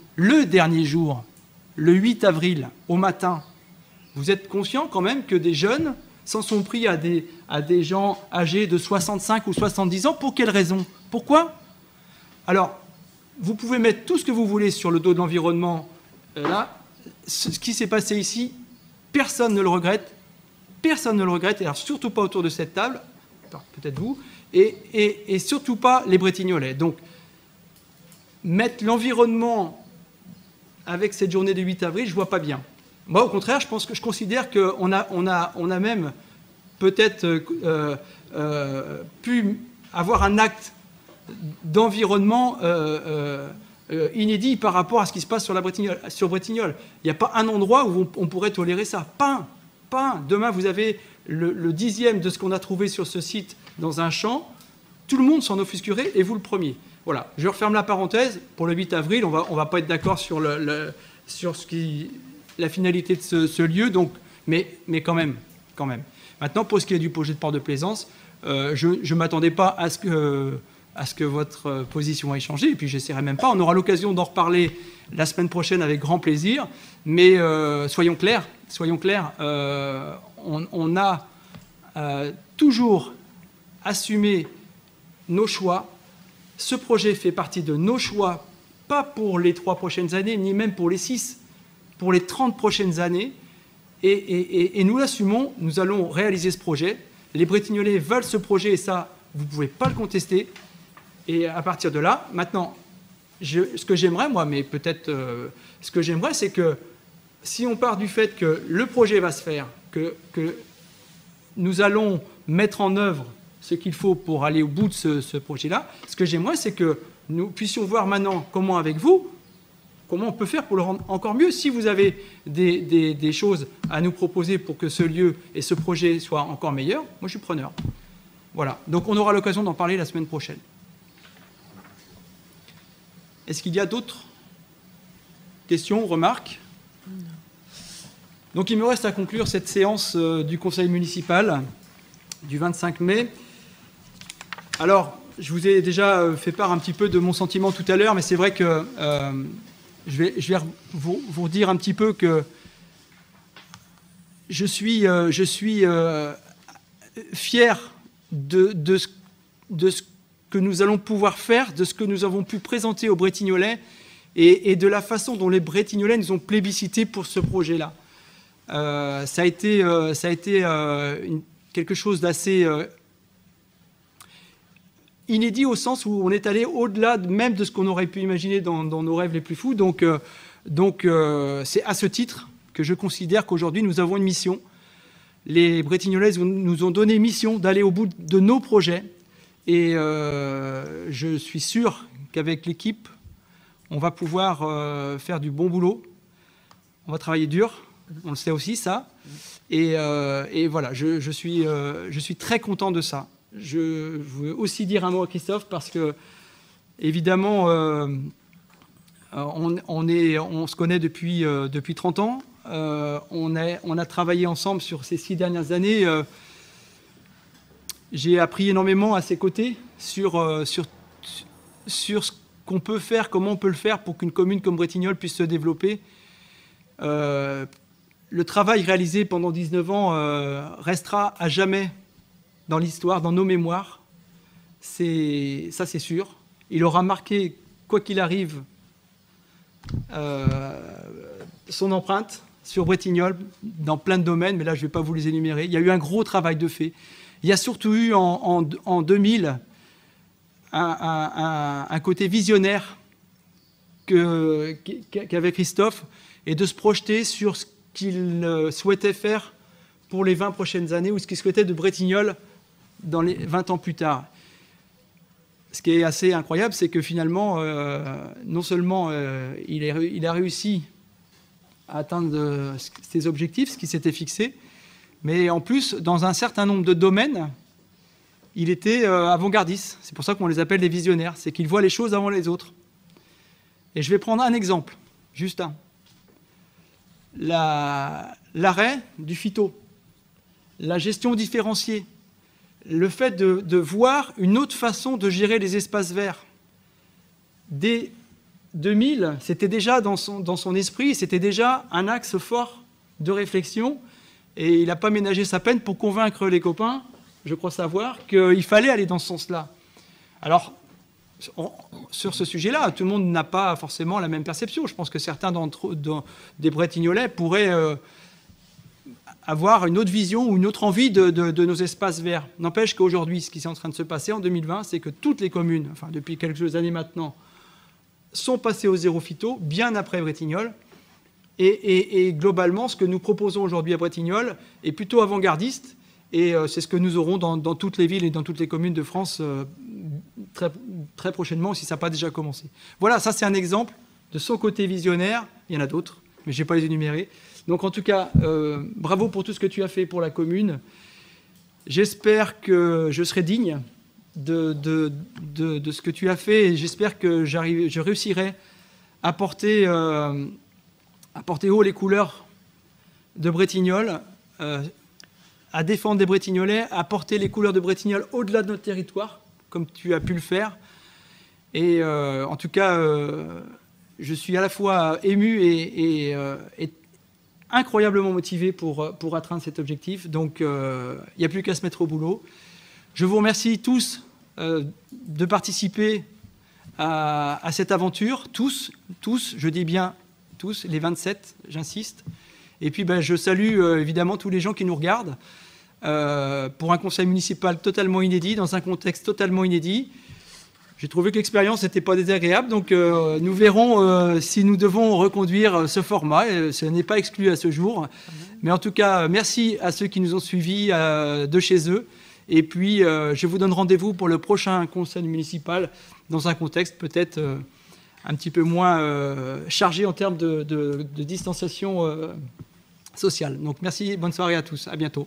le 8 avril, au matin, vous êtes conscient quand même que des jeunes s'en sont pris à des gens âgés de 65 ou 70 ans. Pour quelle raison? Pourquoi? Alors, vous pouvez mettre tout ce que vous voulez sur le dos de l'environnement. Là, ce qui s'est passé ici, personne ne le regrette. Personne ne le regrette, et alors surtout pas autour de cette table, peut-être vous, et surtout pas les Bretignolais. Donc, mettre l'environnement avec cette journée du 8 avril, je ne vois pas bien. Moi, au contraire, je considère qu'on a même peut-être pu avoir un acte d'environnement inédit par rapport à ce qui se passe sur Bretignolles. Il n'y a pas un endroit où on pourrait tolérer ça. Pas un. Demain, vous avez le 10e de ce qu'on a trouvé sur ce site dans un champ. Tout le monde s'en offusquerait, et vous le premier. Voilà, je referme la parenthèse. Pour le 8 avril, on va pas être d'accord sur, sur la finalité de ce lieu, donc, mais quand même. Maintenant, pour ce qui est du projet de port de plaisance, je ne m'attendais pas à ce que votre position ait changé, et puis j'essaierai même pas. On aura l'occasion d'en reparler la semaine prochaine avec grand plaisir, mais soyons clairs, on a toujours assumé nos choix. Ce projet fait partie de nos choix, pas pour les 3 prochaines années, ni même pour les 6, pour les 30 prochaines années. Et nous l'assumons, nous allons réaliser ce projet. Les Bretignolais veulent ce projet, et ça, vous ne pouvez pas le contester. Et à partir de là, maintenant, ce que j'aimerais, moi, mais peut-être ce que j'aimerais, c'est que si on part du fait que le projet va se faire, que nous allons mettre en œuvre ce qu'il faut pour aller au bout de ce projet-là, ce que j'aimerais, c'est que nous puissions voir maintenant comment, avec vous, comment on peut faire pour le rendre encore mieux. Si vous avez des choses à nous proposer pour que ce lieu et ce projet soient encore meilleurs, moi je suis preneur. Voilà, donc on aura l'occasion d'en parler la semaine prochaine. Est-ce qu'il y a d'autres questions, remarques? Donc il me reste à conclure cette séance du Conseil municipal du 25 mai. Alors, je vous ai déjà fait part un petit peu de mon sentiment tout à l'heure, mais c'est vrai que je vais vous dire un petit peu que je suis fier de ce que nous allons pouvoir faire, de ce que nous avons pu présenter aux Bretignolais et de la façon dont les Bretignolais nous ont plébiscité pour ce projet-là. Ça a été quelque chose d'assez inédit au sens où on est allé au-delà même de ce qu'on aurait pu imaginer dans nos rêves les plus fous. Donc c'est à ce titre que je considère qu'aujourd'hui nous avons une mission. Les Bretignolais nous ont donné mission d'aller au bout de nos projets. Et je suis sûr qu'avec l'équipe, on va pouvoir faire du bon boulot. On va travailler dur, on le sait aussi ça. Et voilà, je suis très content de ça. Je veux aussi dire un mot à Christophe parce que, évidemment, on se connaît depuis 30 ans. On a travaillé ensemble sur ces 6 dernières années. J'ai appris énormément à ses côtés sur ce qu'on peut faire, comment on peut le faire pour qu'une commune comme Bretignolles puisse se développer. Le travail réalisé pendant 19 ans restera à jamais dans l'histoire, dans nos mémoires. Ça, c'est sûr. Il aura marqué, quoi qu'il arrive, son empreinte sur Bretignolles dans plein de domaines, mais là, je ne vais pas vous les énumérer. Il y a eu un gros travail de fait. Il y a surtout eu en 2000 un côté visionnaire qu'avait Christophe, et de se projeter sur ce qu'il souhaitait faire pour les 20 prochaines années, ou ce qu'il souhaitait de Bretignolles dans les 20 ans plus tard. Ce qui est assez incroyable, c'est que finalement, non seulement il a réussi à atteindre ses objectifs, ce qui s'était fixé, mais en plus, dans un certain nombre de domaines, il était avant-gardiste. C'est pour ça qu'on les appelle des visionnaires. C'est qu'ils voient les choses avant les autres. Et je vais prendre un exemple, juste un. L'arrêt du phyto, la gestion différenciée, le fait de voir une autre façon de gérer les espaces verts. Dès 2000, c'était déjà dans son esprit, c'était déjà un axe fort de réflexion, et il n'a pas ménagé sa peine pour convaincre les copains, je crois savoir, qu'il fallait aller dans ce sens-là. Alors, sur ce sujet-là, tout le monde n'a pas forcément la même perception. Je pense que certains des Bretignolais pourraient avoir une autre vision ou une autre envie de nos espaces verts. N'empêche qu'aujourd'hui, ce qui est en train de se passer en 2020, c'est que toutes les communes, enfin depuis quelques années maintenant, sont passées au zéro phyto, bien après Bretignolles. Et globalement, ce que nous proposons aujourd'hui à Bretignolles est plutôt avant-gardiste. Et c'est ce que nous aurons dans toutes les villes et dans toutes les communes de France très, très prochainement, si ça n'a pas déjà commencé. Voilà, ça c'est un exemple de son côté visionnaire. Il y en a d'autres, mais je n'ai pas les énumérés. Donc en tout cas, bravo pour tout ce que tu as fait pour la commune. J'espère que je serai digne de ce que tu as fait, et j'espère que je réussirai à porter haut les couleurs de Bretignolles, à défendre des Bretignolais, à porter les couleurs de Bretignolles au-delà de notre territoire, comme tu as pu le faire. Et en tout cas, je suis à la fois ému et incroyablement motivé pour atteindre cet objectif. Donc, il n'y a plus qu'à se mettre au boulot. Je vous remercie tous de participer à cette aventure. Tous, je dis bien tous, les 27, j'insiste. Et puis, je salue évidemment tous les gens qui nous regardent pour un conseil municipal totalement inédit, dans un contexte totalement inédit. J'ai trouvé que l'expérience n'était pas désagréable, donc nous verrons si nous devons reconduire ce format. Ce n'est pas exclu à ce jour. Mais en tout cas, merci à ceux qui nous ont suivis de chez eux. Et puis, je vous donne rendez-vous pour le prochain conseil municipal dans un contexte peut-être un petit peu moins chargé en termes de distanciation sociale. Donc, merci, bonne soirée à tous. À bientôt.